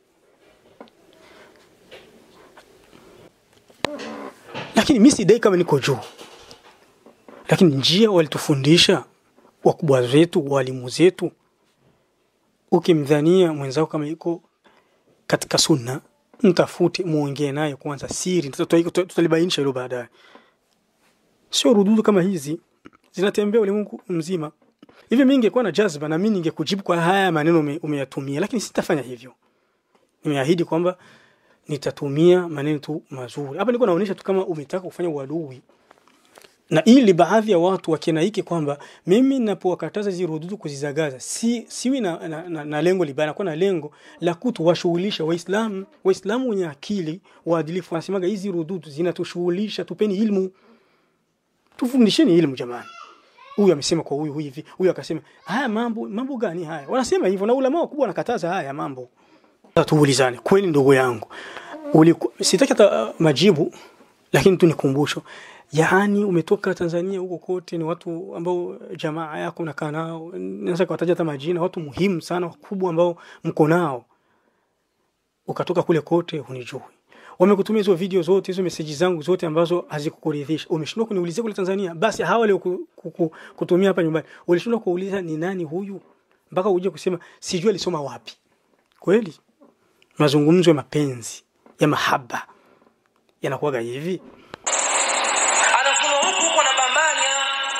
Lakini mimi sidai kama niko juu. Lakini njia walitufundisha wakubwa zetu, walimu zetu, ukimdhania mwenzako kama yuko katika sunna, mtafute muongee naye kwanza siri, tutalibainisha hilo baadaye. Sio rududu kama hizi zinatembea ulimwengu mzima. Hivi mimi ningekuwa na jazba na mimi ningekujibu kwa haya maneno umeyatumia, lakini sitafanya hivyo. Nimeahidi kwamba nitatumia maneno tu mazuri. Hapa niko naonyesha tu kama umetaka kufanya uadui. Na ili baadhi ya watu wakinaiki kwamba mimi ninapowakataza hizo rududu kuzizagaza si siwi na, na, na, na lengo libana, kwa na lengo la kutuwashughulisha Waislamu, Waislamu wenye akili, waadilifu. Wanasemaga hizi rududu zinatushughulisha, tupeni ilmu. Tufundisheni ilmu jamani. Huyu amesema kwa huyu hivi, huyu akasema haya mambo, mambo gani haya? Wanasema hivyo na ulama wakubwa wanakataza haya mambo. Tuulizane, kweli ndugu yangu, sitaki hata majibu, lakini tu nikumbusho. Yaani umetoka Tanzania huko kote, ni watu ambao jamaa yako unakaa nao, naweza kuwataja hata majina, watu muhimu sana wakubwa ambao mko nao. Ukatoka kule kote hunijui. Wamekutumia hizo video zote, hizo message zangu zote ambazo hazikukuridhisha. Umeshindwa kuniulizia kule Tanzania. Basi hawa wale kutumia hapa nyumbani, ulishindwa kuuliza ni nani huyu? Mpaka uje kusema sijui alisoma wapi. Kweli? Mazungumzo ya mapenzi, ya mahaba yanakuwa hivi.
Anafunwa huku huko na Bambanya.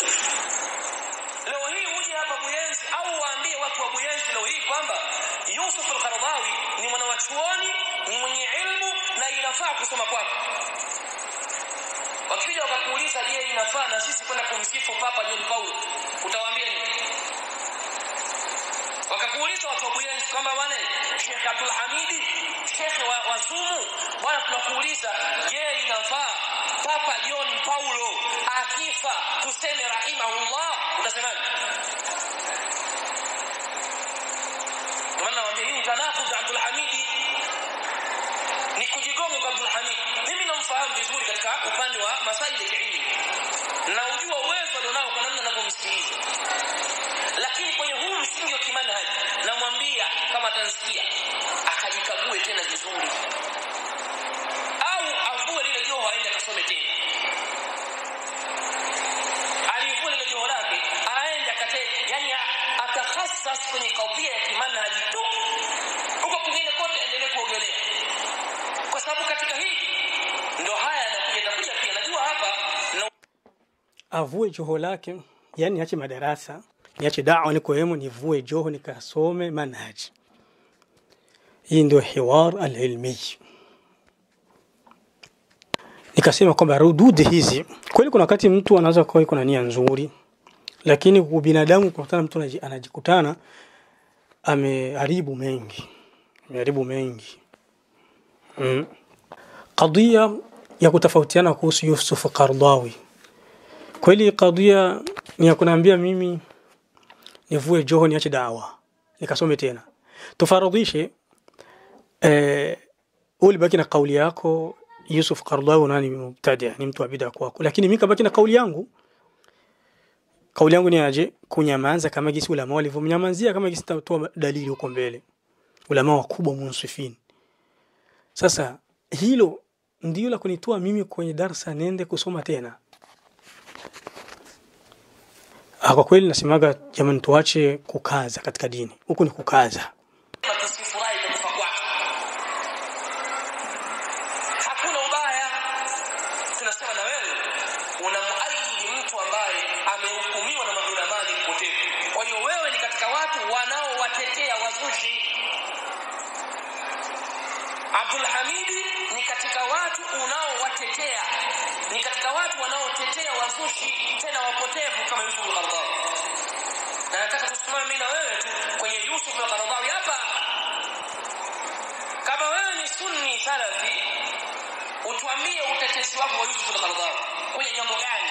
Leo hii uje hapa Buyenzi au waambie watu wa Buyenzi leo hii kwamba Yusuf al-Qaradawi ni mwanachuoni, ni mwenye ilmu na inafaa kusoma kwake. Wakija wakakuuliza je, inafaa na sisi kwenda kumsifu Papa John Paul, utawaambia nini? Waka Akakuuliza watu wa Buyenzi kwamba bwana Sheikh Abdul Hamidi, Sheikh wa wazumu, bwana tunakuuliza, je, inafaa Papa John Paulo akifa tuseme rahimahullah? Utasemaje? Maana wambie hii tanaku za Abdul Hamidi ni kujigonga kwa Abdul Hamid. Mimi namfahamu vizuri katika upande wa masaili ya kielimu, na ujua uwezo alionao kwa namna anavyomsikiliza, lakini kwenye huu msingi wa kimanhaji namwambia kama atanisikia akajikague tena vizuri, au avue lile joho aende akasome tena. Alivue lile joho lake aende akate, yani atakhasas kwenye kadhia ya kimanhaji tu, huko kwingine kote endelee kuogelea, kwa sababu katika hii ndo haya yanakuja pia. Najua hapa no...
avue joho lake, yani ache madarasa, niache da'wa niko hemo, nivue joho nikasome manhaji. Hii ndio hiwar al-ilmi. Nikasema kwamba rududi hizi kweli, kuna wakati mtu anaweza kuwa kuna nia nzuri, lakini kwa binadamu kukutana mtu anajikutana ameharibu mengi, ameharibu mengi. Mm. Qadhiya ya kutofautiana kuhusu Yusuf Qaradawi. Kweli qadhiya ni ya kuniambia mimi nivue joho niache da'wa nikasome tena. Tufaradhishe eh uli baki na kauli yako Yusuf Qaradawi nani mubtadi', ni mtu wa bid'a kwako, lakini mimi kabaki na kauli yangu. Kauli yangu ni aje? Kunyamaza kama gisi ulama walivyomnyamazia, kama gisi tutatoa dalili huko mbele, ulama wakubwa munsifin. Sasa hilo ndio la kunitoa mimi kwenye darasa nende kusoma tena. Kwa kweli nasemaga jamani, tuache kukaza katika dini. Huko ni kukaza.
Hakuna ubaya. Tunasema na wewe unamuaidi mtu ambaye amehukumiwa na maulama ni mpotevu. Kwa hiyo wewe ni katika watu wanaowatetea wazushi. Abdul Hamidi ni katika watu unaowatetea, ni katika watu wanaotetea wazushi tena wapotevu kama Yusuf al-Qaradawi. Na nataka tusimame mimi na wewe tu kwenye Yusuf al-Qaradawi hapa. Kama wewe ni sunni salafi, utuambie utetezi wako wa Yusuf al-Qaradawi kwenye jambo gani?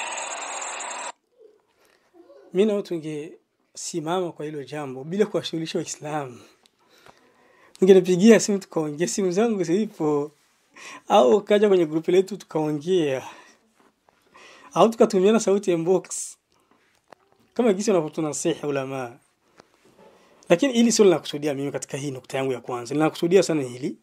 Mimi na watu tungesimama kwa hilo jambo bila kuwashughulisha Waislamu. Ningenipigia simu tukaongea, simu zangu zipo, au kaja kwenye grupu letu tukaongea, au tukatumiana sauti inbox kama gisi unapotunasihi ulama. Lakini ili sio la kusudia mimi katika hii nukta yangu ya kwanza. Ninakusudia sana hili.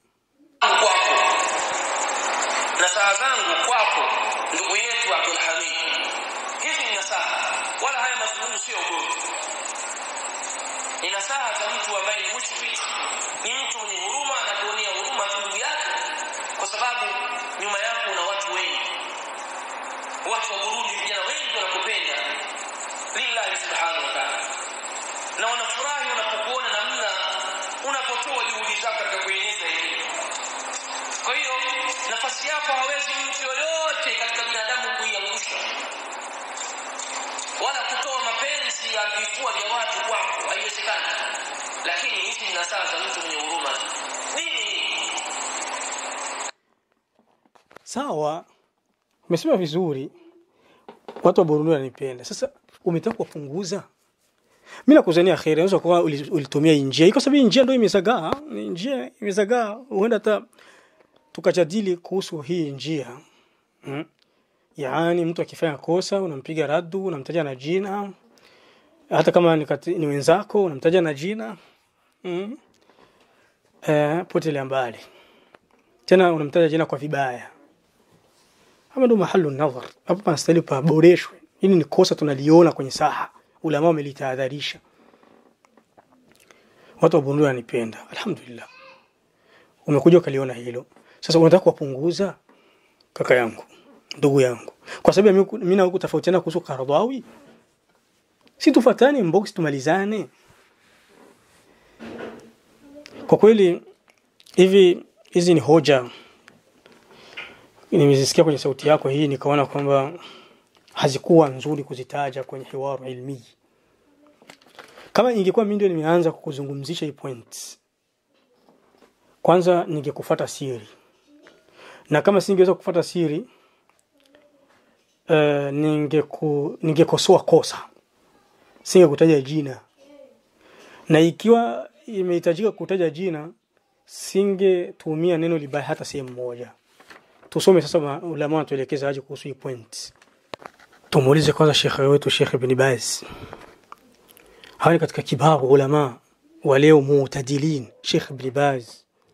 Na saa zangu kwako ndugu yetu Abdul Hamid. Hizi ni nasaha, wala haya mazungumzo sio ugomvi. Ni nasaha za mtu ambaye ni mushrik, ni mtu mwenye huruma na kuonea huruma ndugu yake, kwa sababu nyuma yako una watu wengi. Watu wa Burundi vijana wengi wanakupenda lillahi subhanahu wa ta'ala, na wanafurahi unapokuona namna unapotoa juhudi zako katika kueneza hili. Kwa hiyo nafasi yako hawezi mtu yoyote katika binadamu kuiangusha, wala kutoa mapenzi ya vifua vya watu kwako, haiwezekani. Lakini hizi ni nasaha za mtu mwenye huruma. Nini?
Sawa, umesema vizuri. Watu wa Burundi wananipenda. Sasa umetaka kupunguza. Mimi nakuzania khair, unaweza kuwa ulitumia njia. Iko sababu njia ndio imezagaa, ni njia imezagaa. Huenda hata tukajadili kuhusu hii njia. Hmm. Yaani mtu akifanya kosa unampiga radu, unamtaja na jina. Hata kama ni, kati, ni wenzako unamtaja na jina. Hmm. Eh, potelea mbali. Tena unamtaja jina kwa vibaya. Hapa ndo mahali nadhar. Hapa panastahili paboreshwe. Hili ni kosa tunaliona kwenye saha. Ulama wamelitahadharisha. Watu wa Burundi wanipenda. Alhamdulillah. Umekuja ukaliona hilo. Sasa unataka kupunguza, kaka yangu, ndugu yangu. Kwa sababu mimi na huko tofautiana kuhusu Qaradawi. Si tufatane inbox tumalizane. Kwa kweli hivi hizi ni hoja nimezisikia kwenye sauti yako hii, nikaona kwamba hazikuwa nzuri kuzitaja kwenye hiwaru ilmi. Kama ingekuwa mimi ndio nimeanza kukuzungumzisha hii point, kwanza ningekufuata siri. Na kama singeweza kufuata siri, uh, ningeku ningekosoa kosa. Singekutaja jina. Na ikiwa imehitajika kutaja jina, singetumia neno libaya hata sehemu moja. Tusome sasa ulama wanatuelekeza aje kuhusu hii point. Tumuulize kwanza Sheikh wetu Sheikh Ibn Baz. Hawa katika kibaru ulama wa leo mu'tadilin, Sheikh Ibn Baz,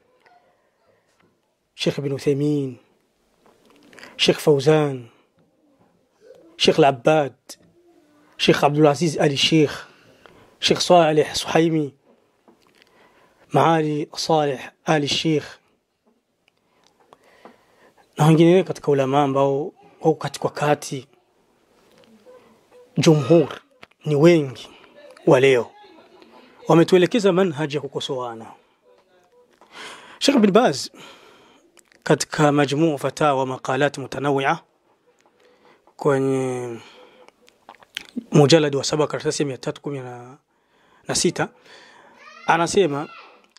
Sheikh Ibn Uthaymeen, Sheikh Fawzan, Sheikh Al-Abbad, Sheikh Abdul Aziz Ali Sheikh, Sheikh Saleh Suhaimi, Maali Saleh Ali Sheikh, na wengine katika ulama ambao wako katika kati. Jumhur ni wengi wa leo wametuelekeza manhaji ya kukosoana. Sheikh Ibn Baz katika majmuu fatawa maqalat mutanawi'a kwenye mujalad wa saba karatasi mia tatu kumi na sita anasema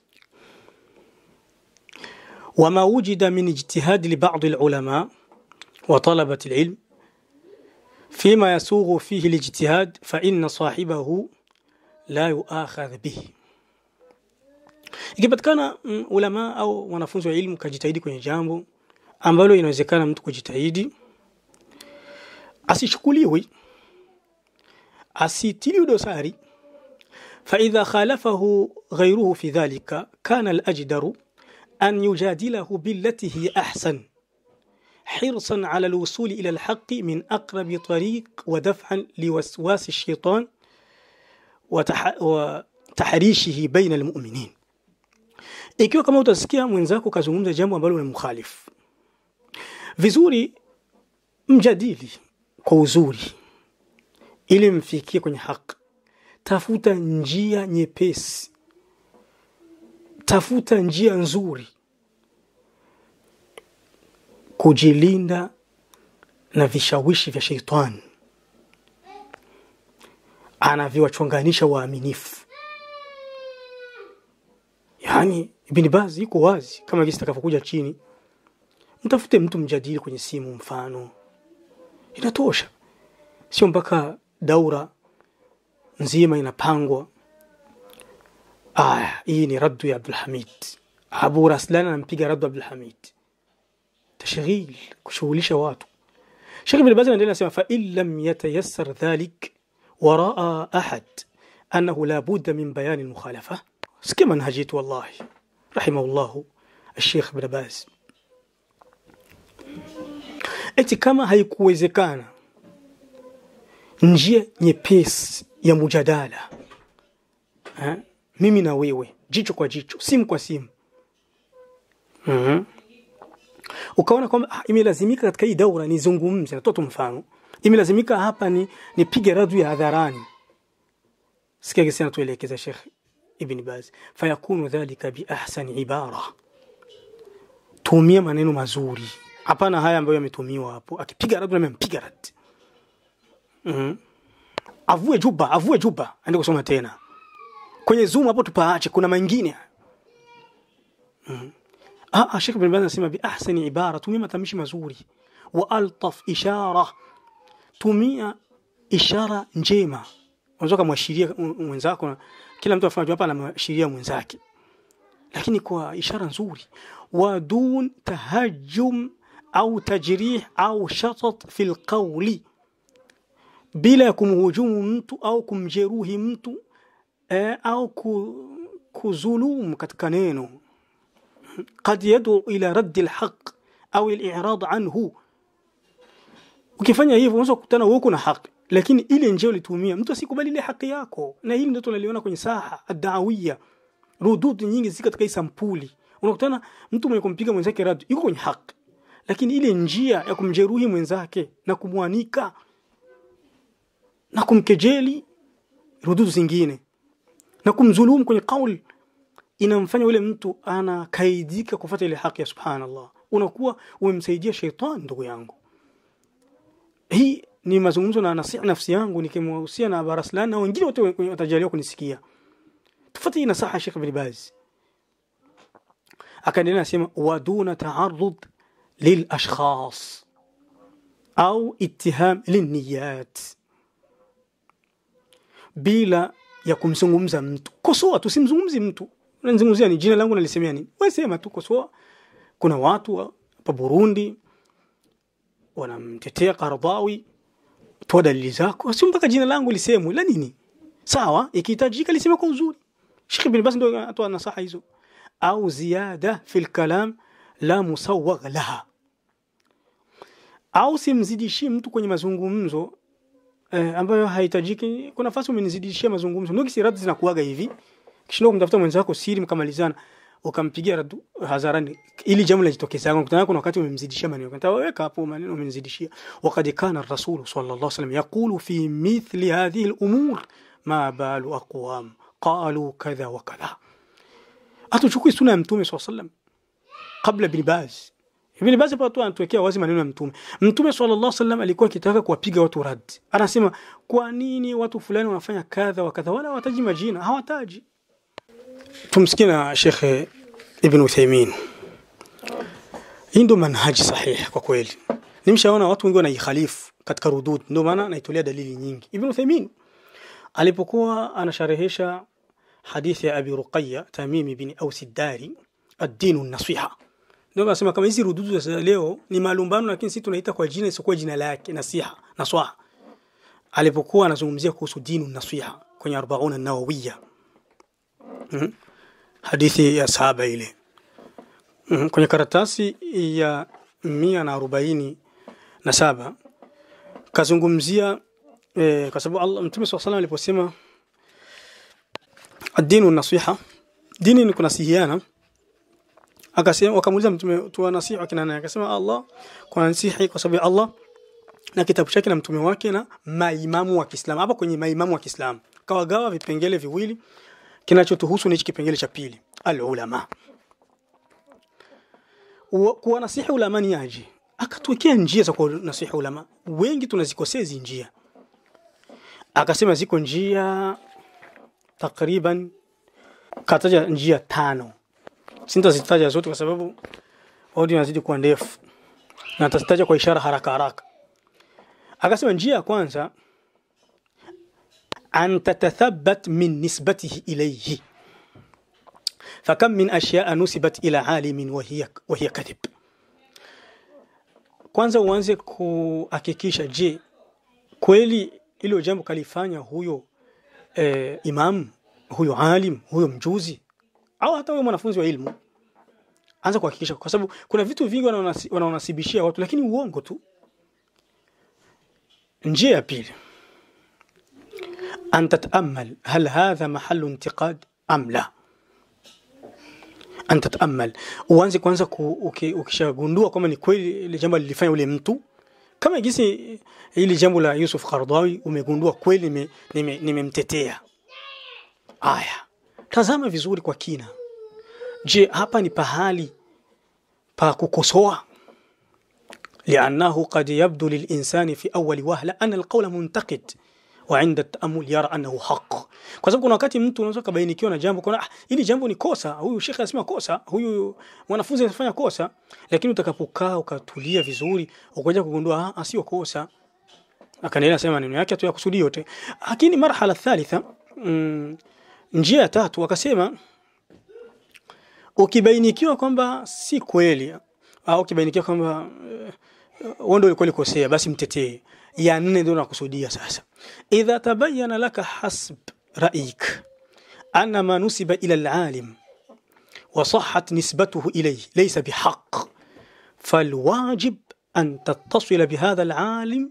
wama wujida min ijtihad li ba'd al-ulama wa talabat al-ilm فيما يسوغ فيه الاجتهاد فإن صاحبه لا يؤاخذ به. Ikipatikana ulama au wanafunzi wa elimu kujitahidi kwenye jambo ambalo inawezekana mtu kujitahidi, asishukuliwi, asitiliwi dosari. فإذا خالفه غيره في ذلك كان الأجدر أن يجادله بالتي هي أحسن حرصا على الوصول إلى الحق من أقرب طريق ودفعا لوسواس الشيطان وتح... وتحريشه بين المؤمنين. Ikiwa kama utasikia mwenzako kazungumza jambo ambalo ni mkhalifu, vizuri mjadili kwa uzuri ili mfikie kwenye haki. Tafuta njia nyepesi, tafuta njia nzuri kujilinda na vishawishi vya sheitani anaviwachonganisha waaminifu. Yani Ibn Baz yuko wazi kama gisi takapokuja chini, mtafute mtu mjadili kwenye simu mfano, inatosha. Sio mpaka daura nzima inapangwa. Ah, hii ni raddu ya Abdul Hamid, Abu Raslan anampiga raddu Abdul Hamid. تشغيل كشغليش واتو. شيخ ابن باز عندنا سمع فإن لم يتيسر ذلك ورأى أحد أنه لا بد من بيان المخالفة كما نهجيت والله رحمه الله الشيخ ابن باز. eti kama haikuwezekana njia nyepesi ya mjadala, ha? Mimi na wewe jicho kwa jicho, simu kwa simu, mhm, ukaona kwamba ah, imelazimika katika hii daura nizungumze, natoa tu mfano, imelazimika hapa ni nipige radhi ya hadharani. Sikia gesi anatuelekeza Sheikh Ibn Baz, fayakunu dhalika bi ahsani ibara, tumia maneno mazuri. Hapana haya ambayo yametumiwa hapo, akipiga radhi na amempiga radhi. Mhm. Avue juba, avue juba, aende kusoma tena. Kwenye Zoom hapo tupaache, kuna mengine. Mhm. Ah, ah, Sheikh Ibn Baz anasema bi ahsani ibara, tumia matamishi mazuri. Wa altaf ishara, tumia ishara njema. Unaweza kumwashiria mwenzako, kila mtu afanye hapa anamshiria mwenzake, lakini kwa ishara nzuri. Wa dun tahajjum au tajrih au shatat fi alqawli, bila kumhujumu mtu au kumjeruhi mtu eh, au kuzulum katika neno. قد يدعو إلى رد الحق أو الإعراض عنه. Ukifanya hivyo unaweza kukutana wewe uko na haki, lakini ile njia ulitumia mtu asikubali ile haki yako. Na hili ndio tunaliona kwenye saha ad-da'awiyya, rudud nyingi ziko katika sampuli. Unakutana mtu mwenye kumpiga mwenzake radi yuko kwenye haki, lakini ile njia ya kumjeruhi mwenzake na kumwanika na kumkejeli rudud zingine na kumdhulumu kwenye kauli, inamfanya yule mtu anakaidika kufuata ile haki ya subhanallah. Unakuwa umemsaidia shaytan, ndugu yangu. Hii ni mazungumzo na nasiha nafsi yangu nikimhusia na Baraslan na wengine wote watajaliwa kunisikia. Tufuate nasaha Sheikh Ibn Baz. Akaendelea nasema waduna ta'arrud lil ashkhas au ittiham lin niyat, bila ya kumzungumza mtu. Kosoa, tusimzungumzi mtu. Unazungumzia ni jina langu nalisemea nini? Wewe sema tu kosoa. Kuna watu hapa Burundi wanamtetea Qaradawi, toa dalili zako, sio mpaka jina langu lisemwe. La nini? Sawa, ikihitajika liseme kwa uzuri. Sheikh Ibn Baz ndio atoa nasaha hizo. Au ziada fil kalam la musawwagh laha, au simzidishi mtu kwenye mazungumzo eh, ambayo haitajiki. Kuna nafasi umenizidishia mazungumzo, ndio kisi radi zinakuaga hivi, kishindo kumtafuta mwenzako siri mkamalizana, ukampigia radu hadharani ili jambo lijitokeze. Kuna kuna wakati umemzidishia maneno, nitaweka hapo maneno umenizidishia. Waqad kana ar-rasul sallallahu alayhi wasallam yaqulu fi mithli hadhihi al-umur ma balu aqwam qalu kadha wa kadha. Atuchukui sunna ya Mtume sallallahu alayhi wasallam kabla Ibn Baz. Ibn Baz hapo anatuwekea wazi maneno ya Mtume. Mtume sallallahu alayhi wasallam alikuwa akitaka kuwapiga watu rad, anasema kwa nini watu fulani wanafanya kadha wa kadha, wala hawataji majina, hawataji. Tumsikie na Sheikh Ibn Uthaymeen. Hii ndio manhaji sahihi kwa kweli. Nimeshaona watu wengi wanaikhalifu katika rudud, ndio maana naitolea dalili nyingi. Ibn Uthaymeen alipokuwa anasharehesha hadithi ya Abi Ruqayya Tamimi bin Aus ad-Dari, ad-dinu an-nasiha, ndio anasema kama hizi rududu za leo ni malumbano, lakini sisi tunaita kwa jina isiyokuwa jina lake, nasiha, naswaha. Alipokuwa anazungumzia kuhusu dinu an-nasiha kwenye arobaini an-Nawawiyya, mm-hmm. hadithi ya sahaba ile, mm-hmm. kwenye karatasi ya mia na arobaini na saba kazungumzia eh, kwa sababu Allah Mtume sallallahu alayhi wasallam aliposema ad-dinu an-nasiha, dini ni kunasihiana, akasema wakamuuliza Mtume tu nasiha kina nani, akasema Allah, kwa nasihi kwa sababu Allah na kitabu chake na mtume wake na maimamu wa Kiislamu. Hapa kwenye maimamu wa Kiislamu kawagawa vipengele viwili, kinachotuhusu ni hichi kipengele cha pili, al-ulama. Kwa nasiha ulama ni aje? Akatuwekea njia za kwa nasiha ulama. Wengi tunazikosea hizo njia. Akasema ziko njia takriban, kataja njia tano. Sintazitaja zote kwa sababu audio inazidi kuwa ndefu, na tutazitaja kwa ishara haraka haraka. Akasema njia ya kwanza, an tatathabbat min nisbatihi ilayhi, fakam min ashya'a nusibat ila alimin wa hiya wa hiya kadhib. Kwanza uanze kuhakikisha, je, kweli ile jambo kalifanya huyo eh, imam, huyo alim, huyo mjuzi, au hata huyo mwanafunzi wa ilmu. Anza kuhakikisha, kwa sababu kuna vitu vingi wanaonasibishia watu lakini uongo tu. njia ya pili, an tataamal hal hadha mahallu intiqad am la. An tataamal, uanze kwanza ukishagundua kama ni kweli ile jambo lilifanya ule mtu, kama gisi ile jambo la Yusuf Qaradawi umegundua kweli nimemtetea. Aya, tazama vizuri kwa kina. Je, hapa ni pahali pa kukosoa? لأنه قد يبدو للإنسان في أول وهلة أن القول منتقد وعند التأمل يرى أنه حق. kwa sababu kuna wakati mtu unaweza kubainikiwa na jambo kuna ah, ili jambo ni kosa, huyu shekhi anasema kosa, huyu mwanafunzi anafanya kosa, lakini utakapokaa ukatulia vizuri ukaja kugundua ah, sio kosa, akaendelea sema maneno yake tu ya kusudi yote. Lakini marhala thalitha, mm, njia ya tatu akasema, ukibainikiwa kwamba si kweli au ukibainikiwa kwamba wao ndio walikuwa kosea, basi mtetee. Ya nne ndio nakusudia sasa, idha tabayyana laka hasb ra'yik anna ma nusiba ila al-alim wa sahhat nisbatuhu ilayhi laysa bihaq, falwajib an tattasila bihadha al-alim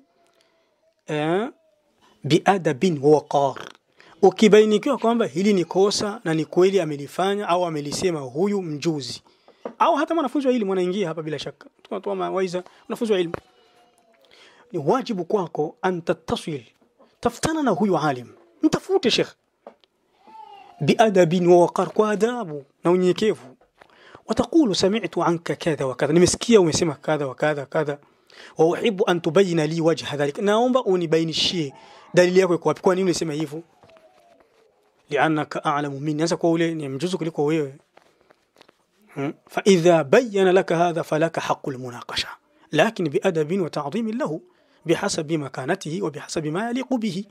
biadabin wa waqar. Ukibainikiwa kwamba hili ni kosa na ni kweli amelifanya au amelisema huyu mjuzi au hata mwanafunzi wa elimu anaingia hapa, bila shaka tunatoa mawaidha mwanafunzi wa elimu, ni wajibu kwako an tattasil, tafutana na huyu alim, mtafute sheikh biadabin wa waqar, kwa adabu na unyenyekevu. Watakulu sami'tu anka kadha wa kadha, nimesikia umesema kadha wa kadha kadha, wa uhibbu an tubayyana li wajha dhalik, naomba unibainishie dalili yako iko wapi, kwa nini unasema hivyo? li'annaka a'lamu minni, sasa kwa ule ni mjuzu kuliko wewe. fa idha bayyana laka hadha falaka haqqul munaqasha lakin bi adabin wa ta'dhim lahu bihasabi makanatihi wa bihasabi ma yaliqu bihi.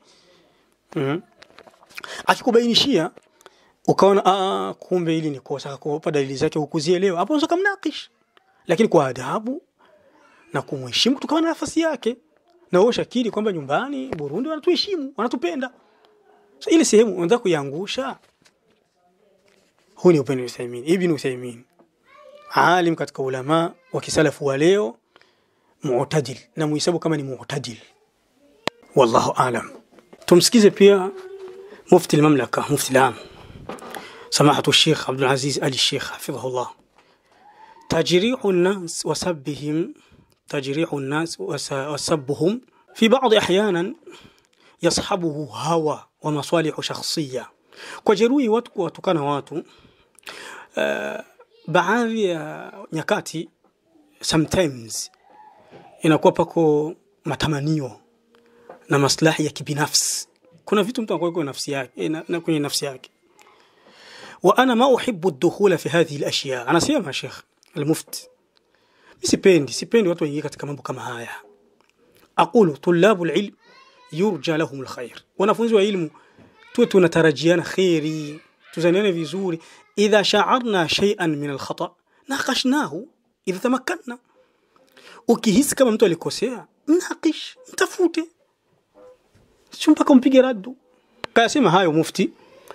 akikubainishia ukaona ah kumbe hili ni kosa, kwa dalili zake hukuzielewa, hapo unaweza kumnakish, lakini kwa adabu na kumheshimu kutokana na nafasi yake, na wewe shakiri kwamba nyumbani Burundi wanatuheshimu, wanatupenda. So ile sehemu unataka kuiangusha, huyu ni Ibn Uthaymeen. Ibn Uthaymeen alim katika ulama wa kisalafu wa leo, mu'tadil, na muhesabu kama ni mu'tadil, wallahu aalam. tumsikize pia mufti al-mamlaka, mufti al-am samahatu Sheikh Abdul Aziz Ali Sheikh hafidhahullah. tajrihu an-nas wa sabbihim tajrihu an-nas wa sabbuhum fi ba'd ahyanan yashabuhu hawa wa masalih shakhsiyya. kwa jeruhi watu kuwatukana watu uh, baadhi ya nyakati sometimes inakuwa pako matamanio na maslahi ya kibinafsi. kuna vitu mtu anakuwa kwa nafsi yake na kwenye nafsi yake. wa ana ma uhibbu ad-dukhul fi hadhihi al-ashya, anasema Sheikh al-Mufti, sipendi sipendi watu waingie katika mambo kama haya. aqulu tullabu al-ilm yurja lahum al-khair, wanafunzi wa ilmu tuwe tunatarajiana khairi, tuzaniane vizuri. idha sha'arna shay'an min al-khata naqashnahu idha tamakkanna, ukihisi kama mtu alikosea mnakish, mtafute, sio mpaka umpige radu. Kasema hayo mufti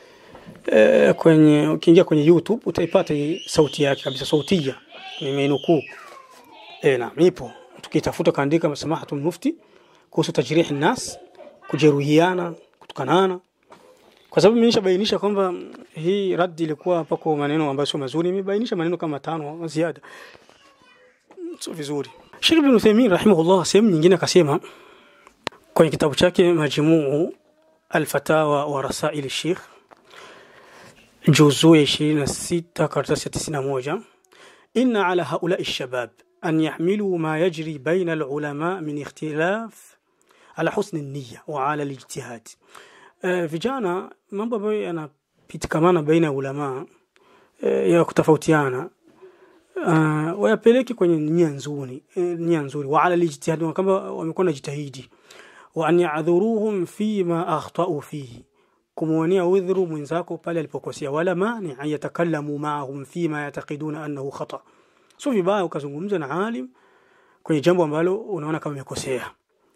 e, kwenye ukiingia kwenye YouTube utaipata sauti yake kabisa, sautia nimenukuu. eh na nipo tukitafuta kaandika msamahatu mufti kuhusu tajrih nas, kujeruhiana, kutukanana, kwa sababu mimi nishabainisha kwamba hii radi ilikuwa pako maneno ambayo sio mazuri. Nimebainisha maneno kama tano ziada, sio vizuri. Sheikh Ibn Uthaymeen rahimahullah sehemu nyingine akasema kwenye kitabu chake Majmuu al-Fatawa wa Rasail al-Sheikh juzuu ishirini na sita karatasi tisini na moja, inna ala haula ash-shabab an yahmilu ma yajri baina al-ulama min ikhtilaf ala husn an-niyya wa ala al-ijtihad. vijana mambo ambayo yanapitikamana baina ya ulama ya kutofautiana Uh, wayapeleke kwenye nia nzuri, nia nzuri, wa ala alijtihad, kama wamekuwa na jitahidi, wa an ya'dhuruhum fi ma akhta'u fihi, kumwania udhuru mwenzako pale alipokosea, wala mani ayatakallamu ma'ahum fi ma yataqiduna annahu khata. so vibaya ukazungumza na alim kwenye jambo ambalo unaona kama umekosea,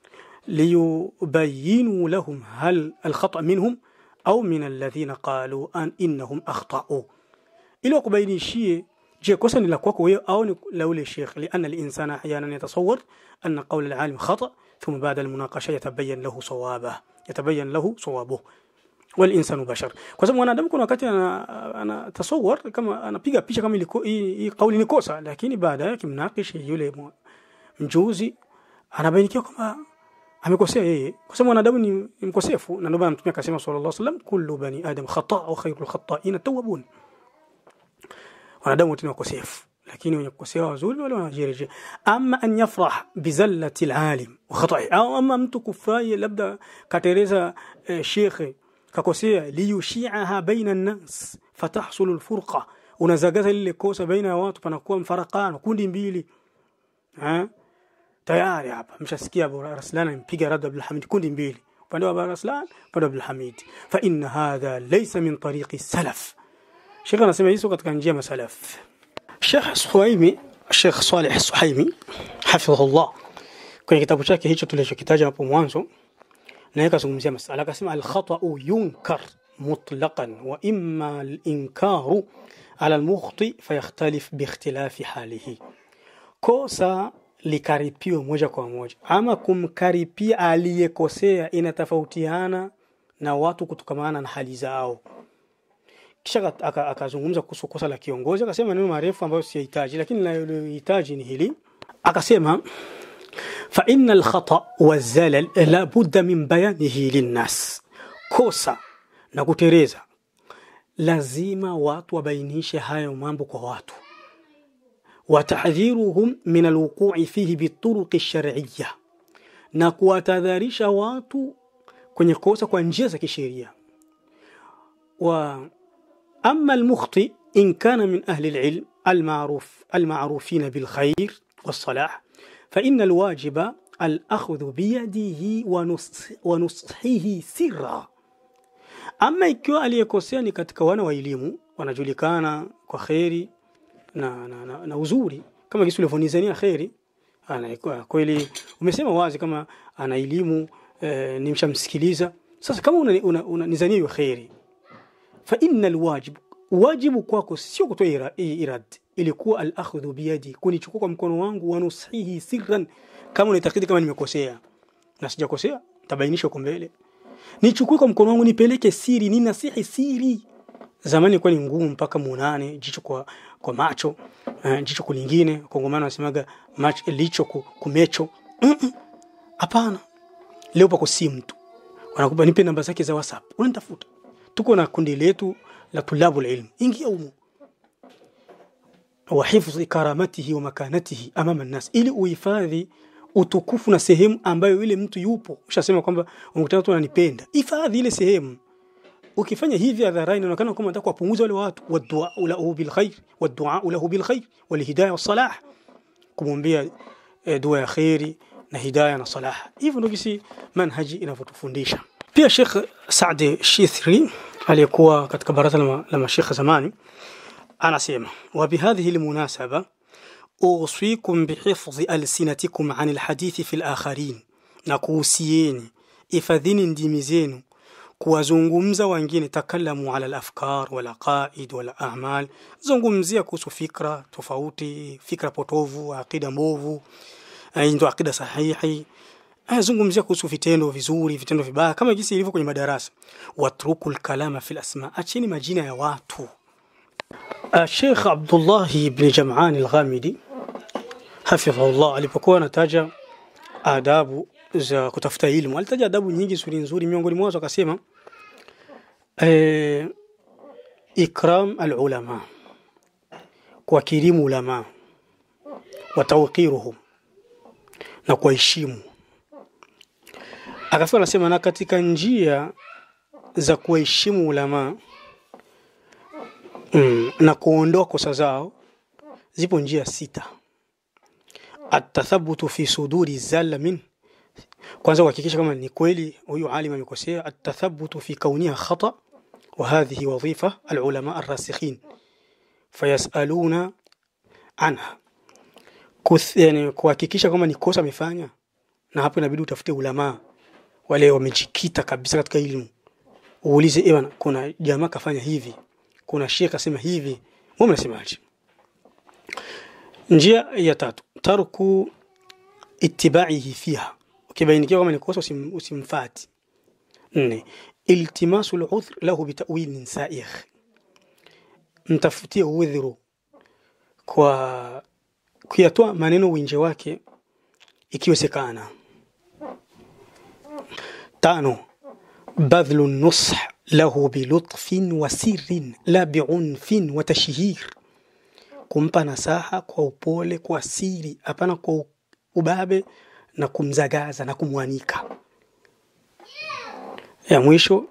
liyubayyinu lahum hal al-khata' minhum au min alladhina qalu an innahum akhta'u, ili kubainishie je kosa ni la kwako wewe au ni la ule sheikh. lianna al-insana ahyanan yatasawwar anna qawl al-alim khata thumma ba'da al-munaqasha yatabayyan lahu sawaba yatabayyan lahu sawabuhu wal insanu bashar. kwa sababu mwanadamu kuna wakati anatasawwar kama anapiga picha kama ile hii kauli ni kosa, lakini baada ya kimnakish yule mjuzi anabainikia kwamba amekosea yeye, kwa sababu mwanadamu ni mkosefu. na ndio maana Mtume akasema sallallahu alayhi wasallam, kullu bani adam khata wa khayrul khata'in at-tawwabun. wanadamu wote ni wakosefu, lakini wenye kukosea wazuri wale wanajirejea. ama an yafrah bizallati al-alim wa khata'i, au ama mtu kufurahi labda katereza eh, shekhe kakosea, liyushi'aha baina an-nas fatahsul al-furqa, unazagaza lile kosa baina ya watu, panakuwa mfarakano, kundi mbili. ha tayari hapa mshasikia Abu Raslan ampiga Rad Abdul Hamid, kundi mbili, upande wa Abu Raslan, upande wa Abdul Hamid. fa inna hadha laysa min tariqi salaf. Sheikh anasema hizo katika njia ya masalaf. Sheikh Suhaimi, Sheikh Saleh Suhaimi hafidhahullah, kwenye kitabu chake hicho tulichokitaja hapo mwanzo, naye kazungumzia masala, akasema al-khata'u yunkar mutlaqan wa imma al-inkaru ala al-mukhti fayakhtalif bi ikhtilafi halihi. kosa likaripiwa moja kwa moja, ama kumkaripia aliyekosea inatofautiana na watu kutokamana na hali zao. Kisha akazungumza kuhusu kosa la kiongozi, akasema neno marefu ambayo sihitaji, lakini nalohitaji ni hili. Akasema fa innal khata wa zalal la budda min bayanihi linnas, kosa na kutereza lazima watu wabainishe hayo mambo kwa watu. وتحذيرهم من الوقوع فيه بالطرق الشرعية na kuwatahadharisha watu kwenye kosa kwa njia za kisheria. Wa amma al-mukhti in kana min ahli al-ilm al-ma'ruf al-ma'rufin bil khair was-salah fa inna al-wajiba al-akhdhu bi yadihi wa nushihi sirra. Ama ikiwa aliyekosea ni katika wana wa elimu wanajulikana kwa khairi na, na, na, na uzuri kama kisi ulivyonizania khairi, ana kweli umesema wazi kama ana elimu e, nimshamsikiliza. Sasa kama unanizania una, una khairi, fa inna alwajib wajibu kwako sio kutoa irad, ilikuwa al-akhdhu bi yadi, kunichukua kwa mkono wangu wa nusihi sirran, kama unitakidi kama nimekosea na sijakosea tabainisha kwa mbele, nichukue kwa mkono wangu nipeleke siri, ni nasihi siri. Zamani kwa ni ngumu mpaka muonane jicho kwa kwa macho, uh, jicho kulingine, Kongomano wanasemaga macho licho kumecho. Hapana. Mm -mm. Leo pako simu tu. Wanakupa nipe namba zake za WhatsApp. Unanitafuta. Tuko na kundi letu la tulabul ilm. Ingia humo. Wa hifdhi karamatihi wa makanatihi amama an-nas, ili uhifadhi utukufu na sehemu ambayo yule mtu yupo. Ushasema kwamba umekutana tu ananipenda. Hifadhi ile sehemu. Ukifanya hivi hadharani inaonekana kama unataka kupunguza wale watu. Wadua lahu bil khair, wadua lahu bil khair wal hidayah was salah, kumwombea e, dua ya khairi na hidayah na salah. Hivyo ndio kisi manhaji inavyotufundisha. Pia Sheikh Saad Shithri aliyekuwa katika baraza la mashekhe zamani anasema, wa bihadhihi almunasaba usikum bihifdhi alsinatikum an alhadith fi alakharin, na kuhusieni ifadhini ndimi zenu kuwazungumza wengine, takallamu ala al-afkar wal aqaid wal a'mal, zungumzia kuhusu fikra tofauti, fikra potovu, aqida mbovu, ndio aqida sahihi, zungumzia kuhusu vitendo vizuri, vitendo vibaya, kama jinsi ilivyo kwenye madarasa. Watrukul kalama fil asma, acheni majina ya watu. Sheikh Abdullah ibn Jam'an al-Ghamidi hafidhahullah alipokuwa anataja adabu za kutafuta elimu, alitaja adabu nyingi nzuri nzuri, miongoni mwazo akasema eh ikram al-ulama, kuwakirimu ulama, wa tawqiruhum, na kuheshimu. Akafika anasema na katika njia za kuheshimu ulama mm, na kuondoa kosa zao zipo njia sita. At-tathabutu fi suduri zalamin, kwanza kuhakikisha kama ni kweli huyu alim amekosea. At-tathabutu fi kauniha khata, wa hadhihi wadhifa al-ulama ar-rasikhin fayasaluna anha, yani kuhakikisha kama ni kosa amefanya, na hapo inabidi utafute ulama wale wamejikita kabisa katika elimu, uulize ewa kuna jamaa kafanya hivi, kuna sheikh kasema hivi, wewe unasemaje? Njia ya tatu, tarku ittiba'ihi fiha, ukibainikiwa kama ni kosa usim, usimfuati. Nne, iltimasul udhr lahu bitawil sa'igh, mtafutie udhuru kwa kuyatoa maneno winje wake ikiwezekana. Tano, badhlu nush lahu bilutfin wa sirrin la bi'unfin wa tashhir, kumpa nasaha kwa upole, kwa siri, hapana kwa ubabe na kumzagaza na kumwanika. Ya mwisho,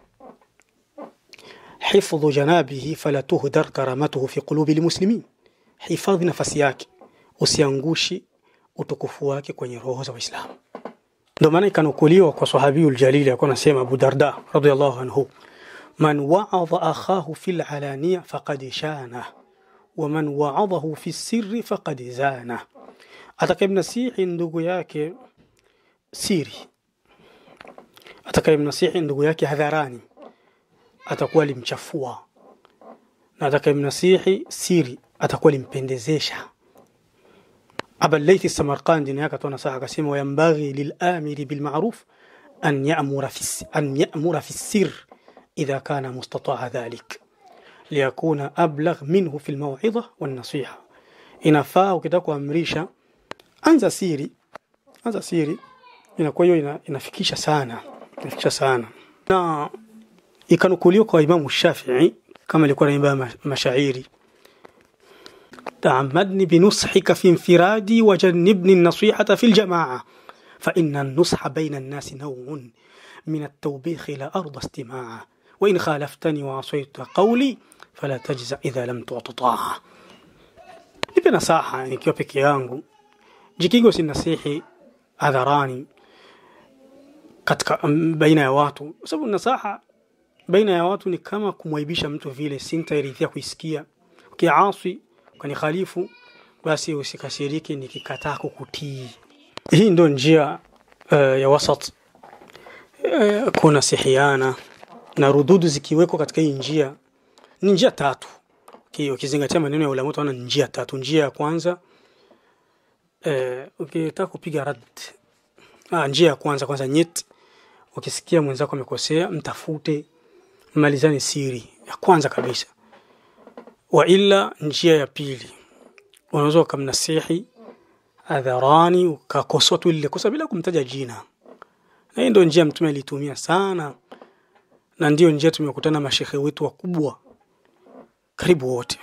hifdhu janabihi fala tuhdar karamatuhu fi qulubi almuslimin, hifadhi nafasi yake, usiangushi utukufu wake kwenye roho za Waislamu. Ndio maana ikanukuliwa kwa sahabiul jalili alikuwa anasema, Abu Darda radhiyallahu anhu, man wa'adha akhahu fil alaniya faqad shana wa man wa'adahu fi sirri faqad zana, atakayemnasihi ndugu yake siri, atakayemnasihi ndugu yake hadharani atakuwa limchafua, na atakayemnasihi siri atakuwa limpendezesha. Aba al-Layth as-Samarqandi naye akatoa nasaha akasema, wayambaghi lil-amiri bil ma'ruf an ya'mura fi an ya'mura fi sirr idha kana mustata'a dhalik liyakuna ablagh minhu fi al-maw'idha wan-nasiha. Inafaa ukitaka kuamrisha anza siri, anza siri, inakuwa hiyo ina, inafikisha sana, inafikisha sana. Na ikanukuliwa kwa Imam Shafi'i kama alikuwa anaimba mashairi, تعمدني بنصحك في انفرادي وجنبني النصيحة في الجماعة، فإن النصح بين الناس نوع من التوبيخ لا أرضى استماعا، وإن خالفتني وعصيت قولي فلا تجزع إذا لم تعط طاعة. nipe nasaha nikiwa peke yangu, jikigo si nasihi hadharani katika baina ya watu, sababu nasaha baina ya watu ni kama kumwaibisha mtu vile, sintairidhia kuisikia. Ukiasi kani khalifu basi usikasirike nikikataa kukutii. Hii ndio njia uh, ya wasat uh, kuna sihiana na rududu zikiweko katika hii njia. Ni njia tatu. Kio kizingatia maneno ya ulama wana njia tatu. Njia ya kwanza eh ukitaka kupiga rad. Ah njia ya kwanza kwanza nyeti. Ukisikia mwenzako amekosea mtafute, malizane siri. Ya kwanza kabisa. Wa ila njia ya pili, unaweza kumnasihi hadharani ukakosoa tu ile kosa bila kumtaja jina. Na hii ndio njia Mtume alitumia sana. Na ndio njia tumekutana mashehe wetu wakubwa karibu wote.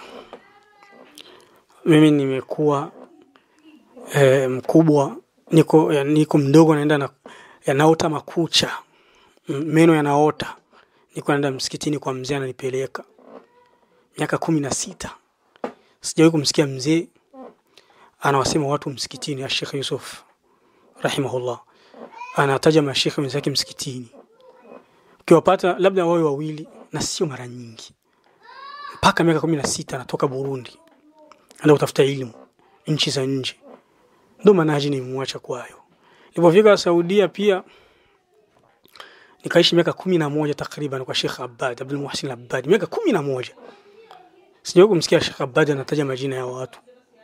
Mimi nimekuwa e, mkubwa, niko ya, niko mdogo naenda na yanaota makucha, meno yanaota, niko naenda msikitini kwa mzee ananipeleka miaka kumi na sita. Sijawahi kumsikia mzee anawasema watu msikitini. Ya Sheikh Yusuf rahimahullah anataja mashekhe wenzake msikitini, ukiwapata labda wao wawili na sio mara nyingi. Mpaka miaka kumi na sita anatoka Burundi anaenda kutafuta elimu nchi za nje, ndio manhaji nimemwacha kwayo. Nilipofika Saudia pia nikaishi miaka kumi na moja takriban kwa Sheikh Abbad Abdul Muhsin Abbad, miaka kumi na moja. Sijawahi kumsikia Sheikh Abbad anataja majina ya watu.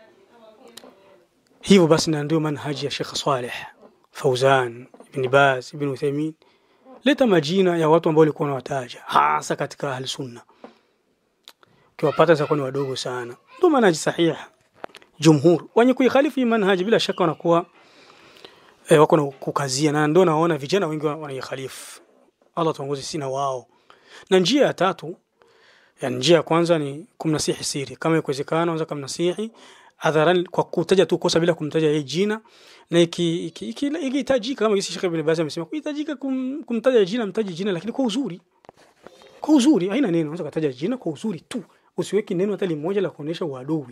Hivyo basi na ndio manhaji ya Sheikh Saleh Fauzan Ibn Baz Ibn Uthaymeen, leta majina ya watu ambao walikuwa wanawataja hasa katika ahli sunna, kiwapata za kwani wadogo sana. Ndio manhaji sahihi. Jumhur wenye kuikhalifu manhaji bila shaka wanakuwa eh, wako na kukazia, na ndio naona vijana wengi wanaikhalifu. Allah tuongoze sina wao. Na njia ya tatu, ya njia ya kwanza ni kumnasihi siri, kama ikiwezekana unaweza kumnasihi hadharani kwa kutaja tu kosa bila kumtaja yeye jina. Na iki ikihitajika kama Sheikh Ibn Baz amesema kuhitajika kum, kumtaja jina, mtaji jina lakini kwa uzuri. Kwa uzuri, haina neno, unaweza kutaja jina kwa uzuri tu. Usiweki neno hata limoja la kuonesha uadui.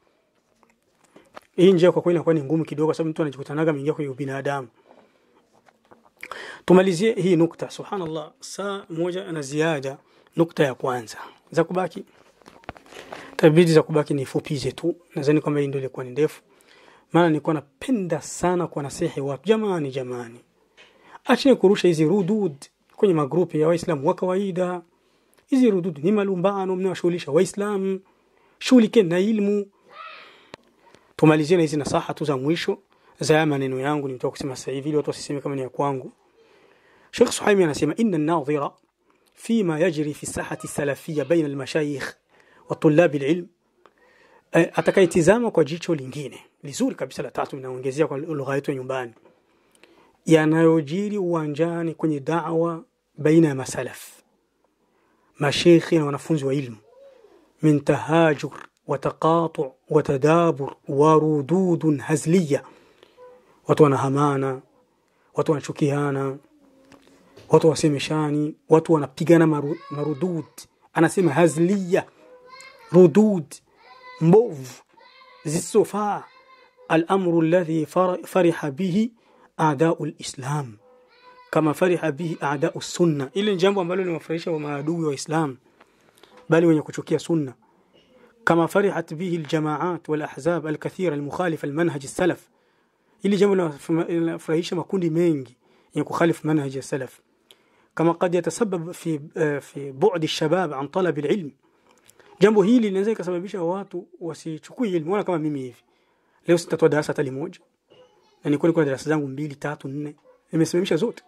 Hii njia kwa kweli inakuwa ni ngumu kidogo, sababu mtu anajikutanaga mingia kwa binadamu. Tumalizie hii nukta. Subhanallah, saa moja na ziada. Nukta ya kwanza za kubaki, tabidi za kubaki ni fupize tu. Nadhani kwamba hii ndio ilikuwa ni ndefu, maana nilikuwa napenda sana kwa nasihi watu. Jamani jamani, acheni kurusha hizi rudud kwenye magrupi ya Waislamu wa kawaida. Hizi rudud ni malumbano, mnawashughulisha Waislamu. Shughulikeni na ilmu. Tumalizie na hizi nasaha tu za mwisho za maneno yangu nimetoka kusema sasa hivi, ili watu wasiseme kama ni ya kwangu. Sheikh Suhaimi anasema inna an-nadhira fima yajri fi sahati salafiyya baina al-mashayikh wa tulab al-ilm, atakayetizama kwa jicho lingine lizuri kabisa la tatu, inaongezea kwa lugha yetu nyumbani, yanayojiri uwanjani kwenye da'wa baina ya masalaf, mashayikh na wanafunzi wa ilmu, min tahajur وتقاطع وتدابر ورودود هزلية. watu wanahamana, watu wanachukiana, watu wasemeshani, watu wanapigana marudud. Anasema hazliya, rudud mbovu zisofaa. الامر الذي فرح به اعداء الاسلام كما فرح به اعداء السنه. ile jambo ambalo limewafurahisha wa maadui wa Islam bali wenye kuchukia sunna, كما فرحت به الجماعات والأحزاب الكثيرة المخالفة المنهج السلف. ili jambo linafurahisha makundi mengi yenye kukhalifu manhaj ya salaf. كما قد يتسبب في في بعد الشباب عن طلب العلم. jambo hili linaweza kusababisha watu wasichukue elimu. Wana kama mimi hivi leo sitatoa darasa hata limoja, na nilikuwa niko darasa zangu mbili tatu nne nimesimamisha zote.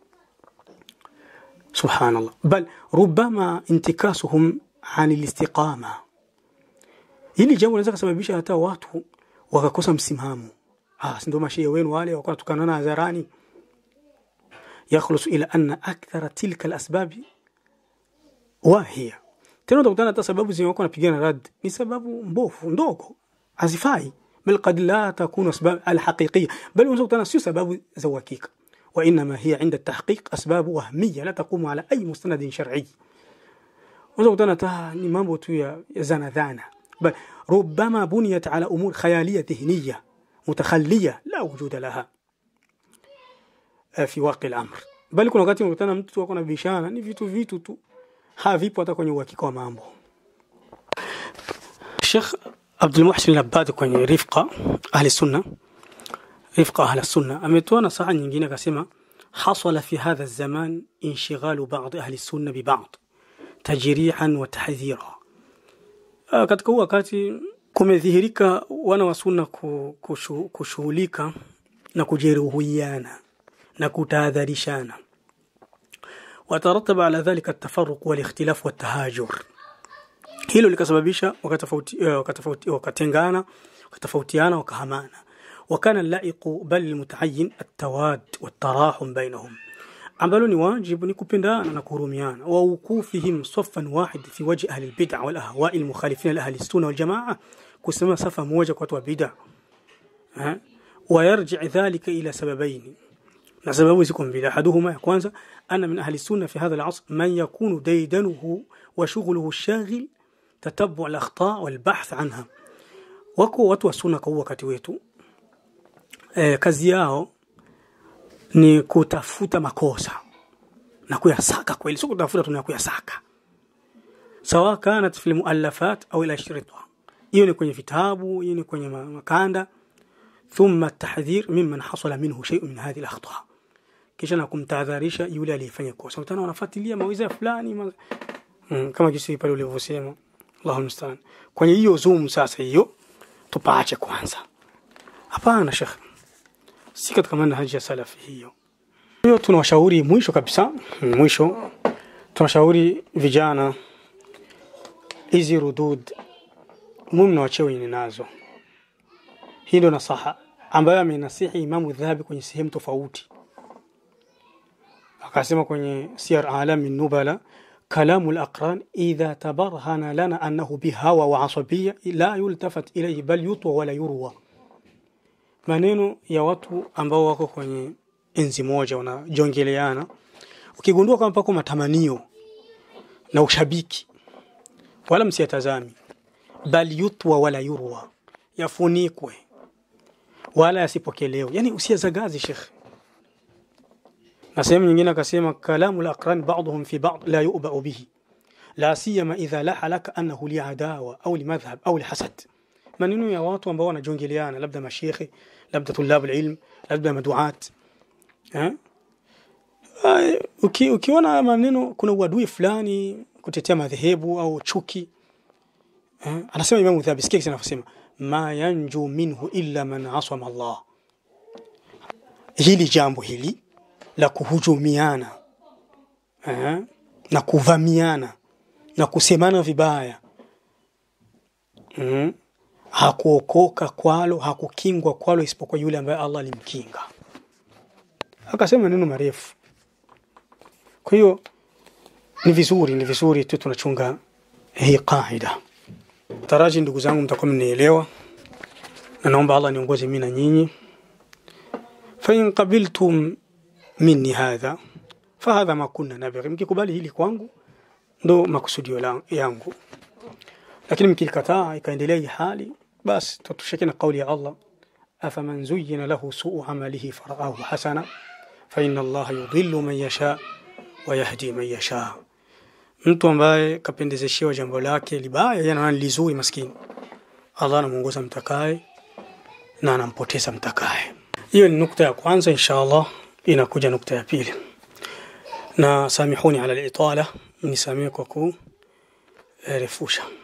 Subhanallah. bal ربما انتكاسهم عن الاستقامة. hili jambo linaweza kusababisha hata watu wakakosa msimamo. ah ndio mashehe wenu wale wako tukanana hadharani. yakhlusu ila anna akthara tilka alasbab wahia. tena utakutana hata sababu zile wako napigana rad ni sababu mbovu ndogo, hazifai, bal qad la takunu asbab alhaqiqiyya, bal unaweza sio sababu za uhakika, wa inma hiya inda tahqiq asbab wahmiyya la taqumu ala ay mustanad shar'i. unaweza ta ni mambo tu ya zana dhana, bal ربما بنيت على امور خياليه ذهنيه متخليه لا وجود لها في واقع الامر. Bali kuna wakati unakutana mtu tu akona bishana ni vitu vitu tu havipo hata kwenye uhakika wa mambo. Sheikh Abdul Muhsin Al-Abbad kwenye Rifqa Ahli Sunna, Rifqa Ahli Sunna ametoa nasaha nyingine akasema, hasala fi hadha az-zaman inshighal ba'd ahli sunna bi ba'd tajrihan wa tahdhira. Katika wakati kumedhihirika wana wa sunna kushughulika na kujeruhiana na kutahadharishana, watarataba ala dhalika at-tafarruq wal ikhtilaf wat tahajur. Hilo likasababisha wakatofauti wakatofauti wakatengana wakatofautiana wakahamana. Wakana laiqu bal almutaayyin at-tawad wat-tarahum bainahum, ambalo ni wajibu ni kupendana na kuhurumiana, wa ukufihim saffan wahid fi wajhi ahli al-bid'ah wal ahwa' al-mukhalifin li ahli as-sunnah wal jama'ah, kusema safa moja kwa watu wa bid'ah. wa yarji' dhalika ila sababain, na sababu ziko mbili. Ahaduhuma, ya kwanza, ana min ahli sunna fi hadha al-'asr man yakunu daydanuhu wa shughluhu ash-shaghil tatabbu' al-akhta' wal bahth anha. Wako watu wa sunna kwa wakati wetu e, kazi yao ni kutafuta makosa na kuyasaka kweli, sio kutafuta tu na kuyasaka, sawa kanat fi muallafat au ila shirita, hiyo ni kwenye vitabu, hiyo ni kwenye makanda. Thumma at-tahdhir mimman hasala minhu shay'un min hadhihi al-akhta', kisha na kumtahadharisha yule aliyefanya kosa. Mtana wanafuatilia mawiza fulani ma... hmm, kama jinsi pale ulivyosema, Allahu musta'an. Kwenye hiyo zoom sasa, hiyo tupaache kwanza. Hapana Sheikh, si katika manhaji ya salafi hiyo. Hiyo tunawashauri mwisho kabisa, mwisho tunashauri vijana hizi rudud mumna wachewe ni nazo. Hii ndio nasaha ambayo amenasihi Imam Dhahabi kwenye sehemu tofauti. Akasema kwenye Siyar A'lam an-Nubala, kalamu al-aqran idha tabarhana lana annahu bihawa wa asabiyya la yultafat ilayhi bal yutwa wala yurwa. Maneno ya watu ambao wako kwenye enzi moja wanajongeleana, ukigundua kama pako matamanio na ushabiki, wala msiyatazami, bal yutwa wala yurwa, yafunikwe wala yasipokelewe, yani usiyazagazi Sheikh. Na sehemu nyingine akasema, kalamu al-aqran ba'dhum fi ba'd la yu'ba'u bihi la siyama idha laha laka annahu li adawa au li madhhab au li hasad. Maneno ya watu ambao wanajongeleana, labda mashekhe, labda tulab al-ilm, labda maduat, eh uki ukiona maneno kuna uadui fulani kutetea madhehebu au chuki, eh anasema Imam Dhahabi, sikia kisa anasema, ma yanju minhu illa man asama Allah. Hili jambo hili la kuhujumiana, eh na kuvamiana na kusemana vibaya, mm, hakuokoka kwalo, hakukingwa kwalo isipokuwa yule ambaye Allah alimkinga. Akasema neno marefu. Kwa hiyo ni vizuri ni vizuri tu tunachunga hii kaida. Taraji ndugu zangu mtakuwa mnielewa, na naomba Allah niongoze mimi na nyinyi. Fa in qabiltum minni hadha fa hadha ma kunna nabghi, mkikubali hili kwangu ndo makusudio yangu, lakini mkikataa ikaendelea hali, basi tutushike na kauli ya Allah, afaman zuyyina lahu su'u amalihi fara'ahu hasana fa inna Allah yudhillu man yasha wa yahdi man yasha. Mtu ambaye kapendezeshewa jambo lake libaya, yana lizuri maskini, Allah anamuongoza mtakaye na anampoteza mtakaye. Hiyo ni nukta ya kwanza. Inshallah inakuja nukta ya pili, na samihuni ala al-itala, mnisamehe kwa kurefusha.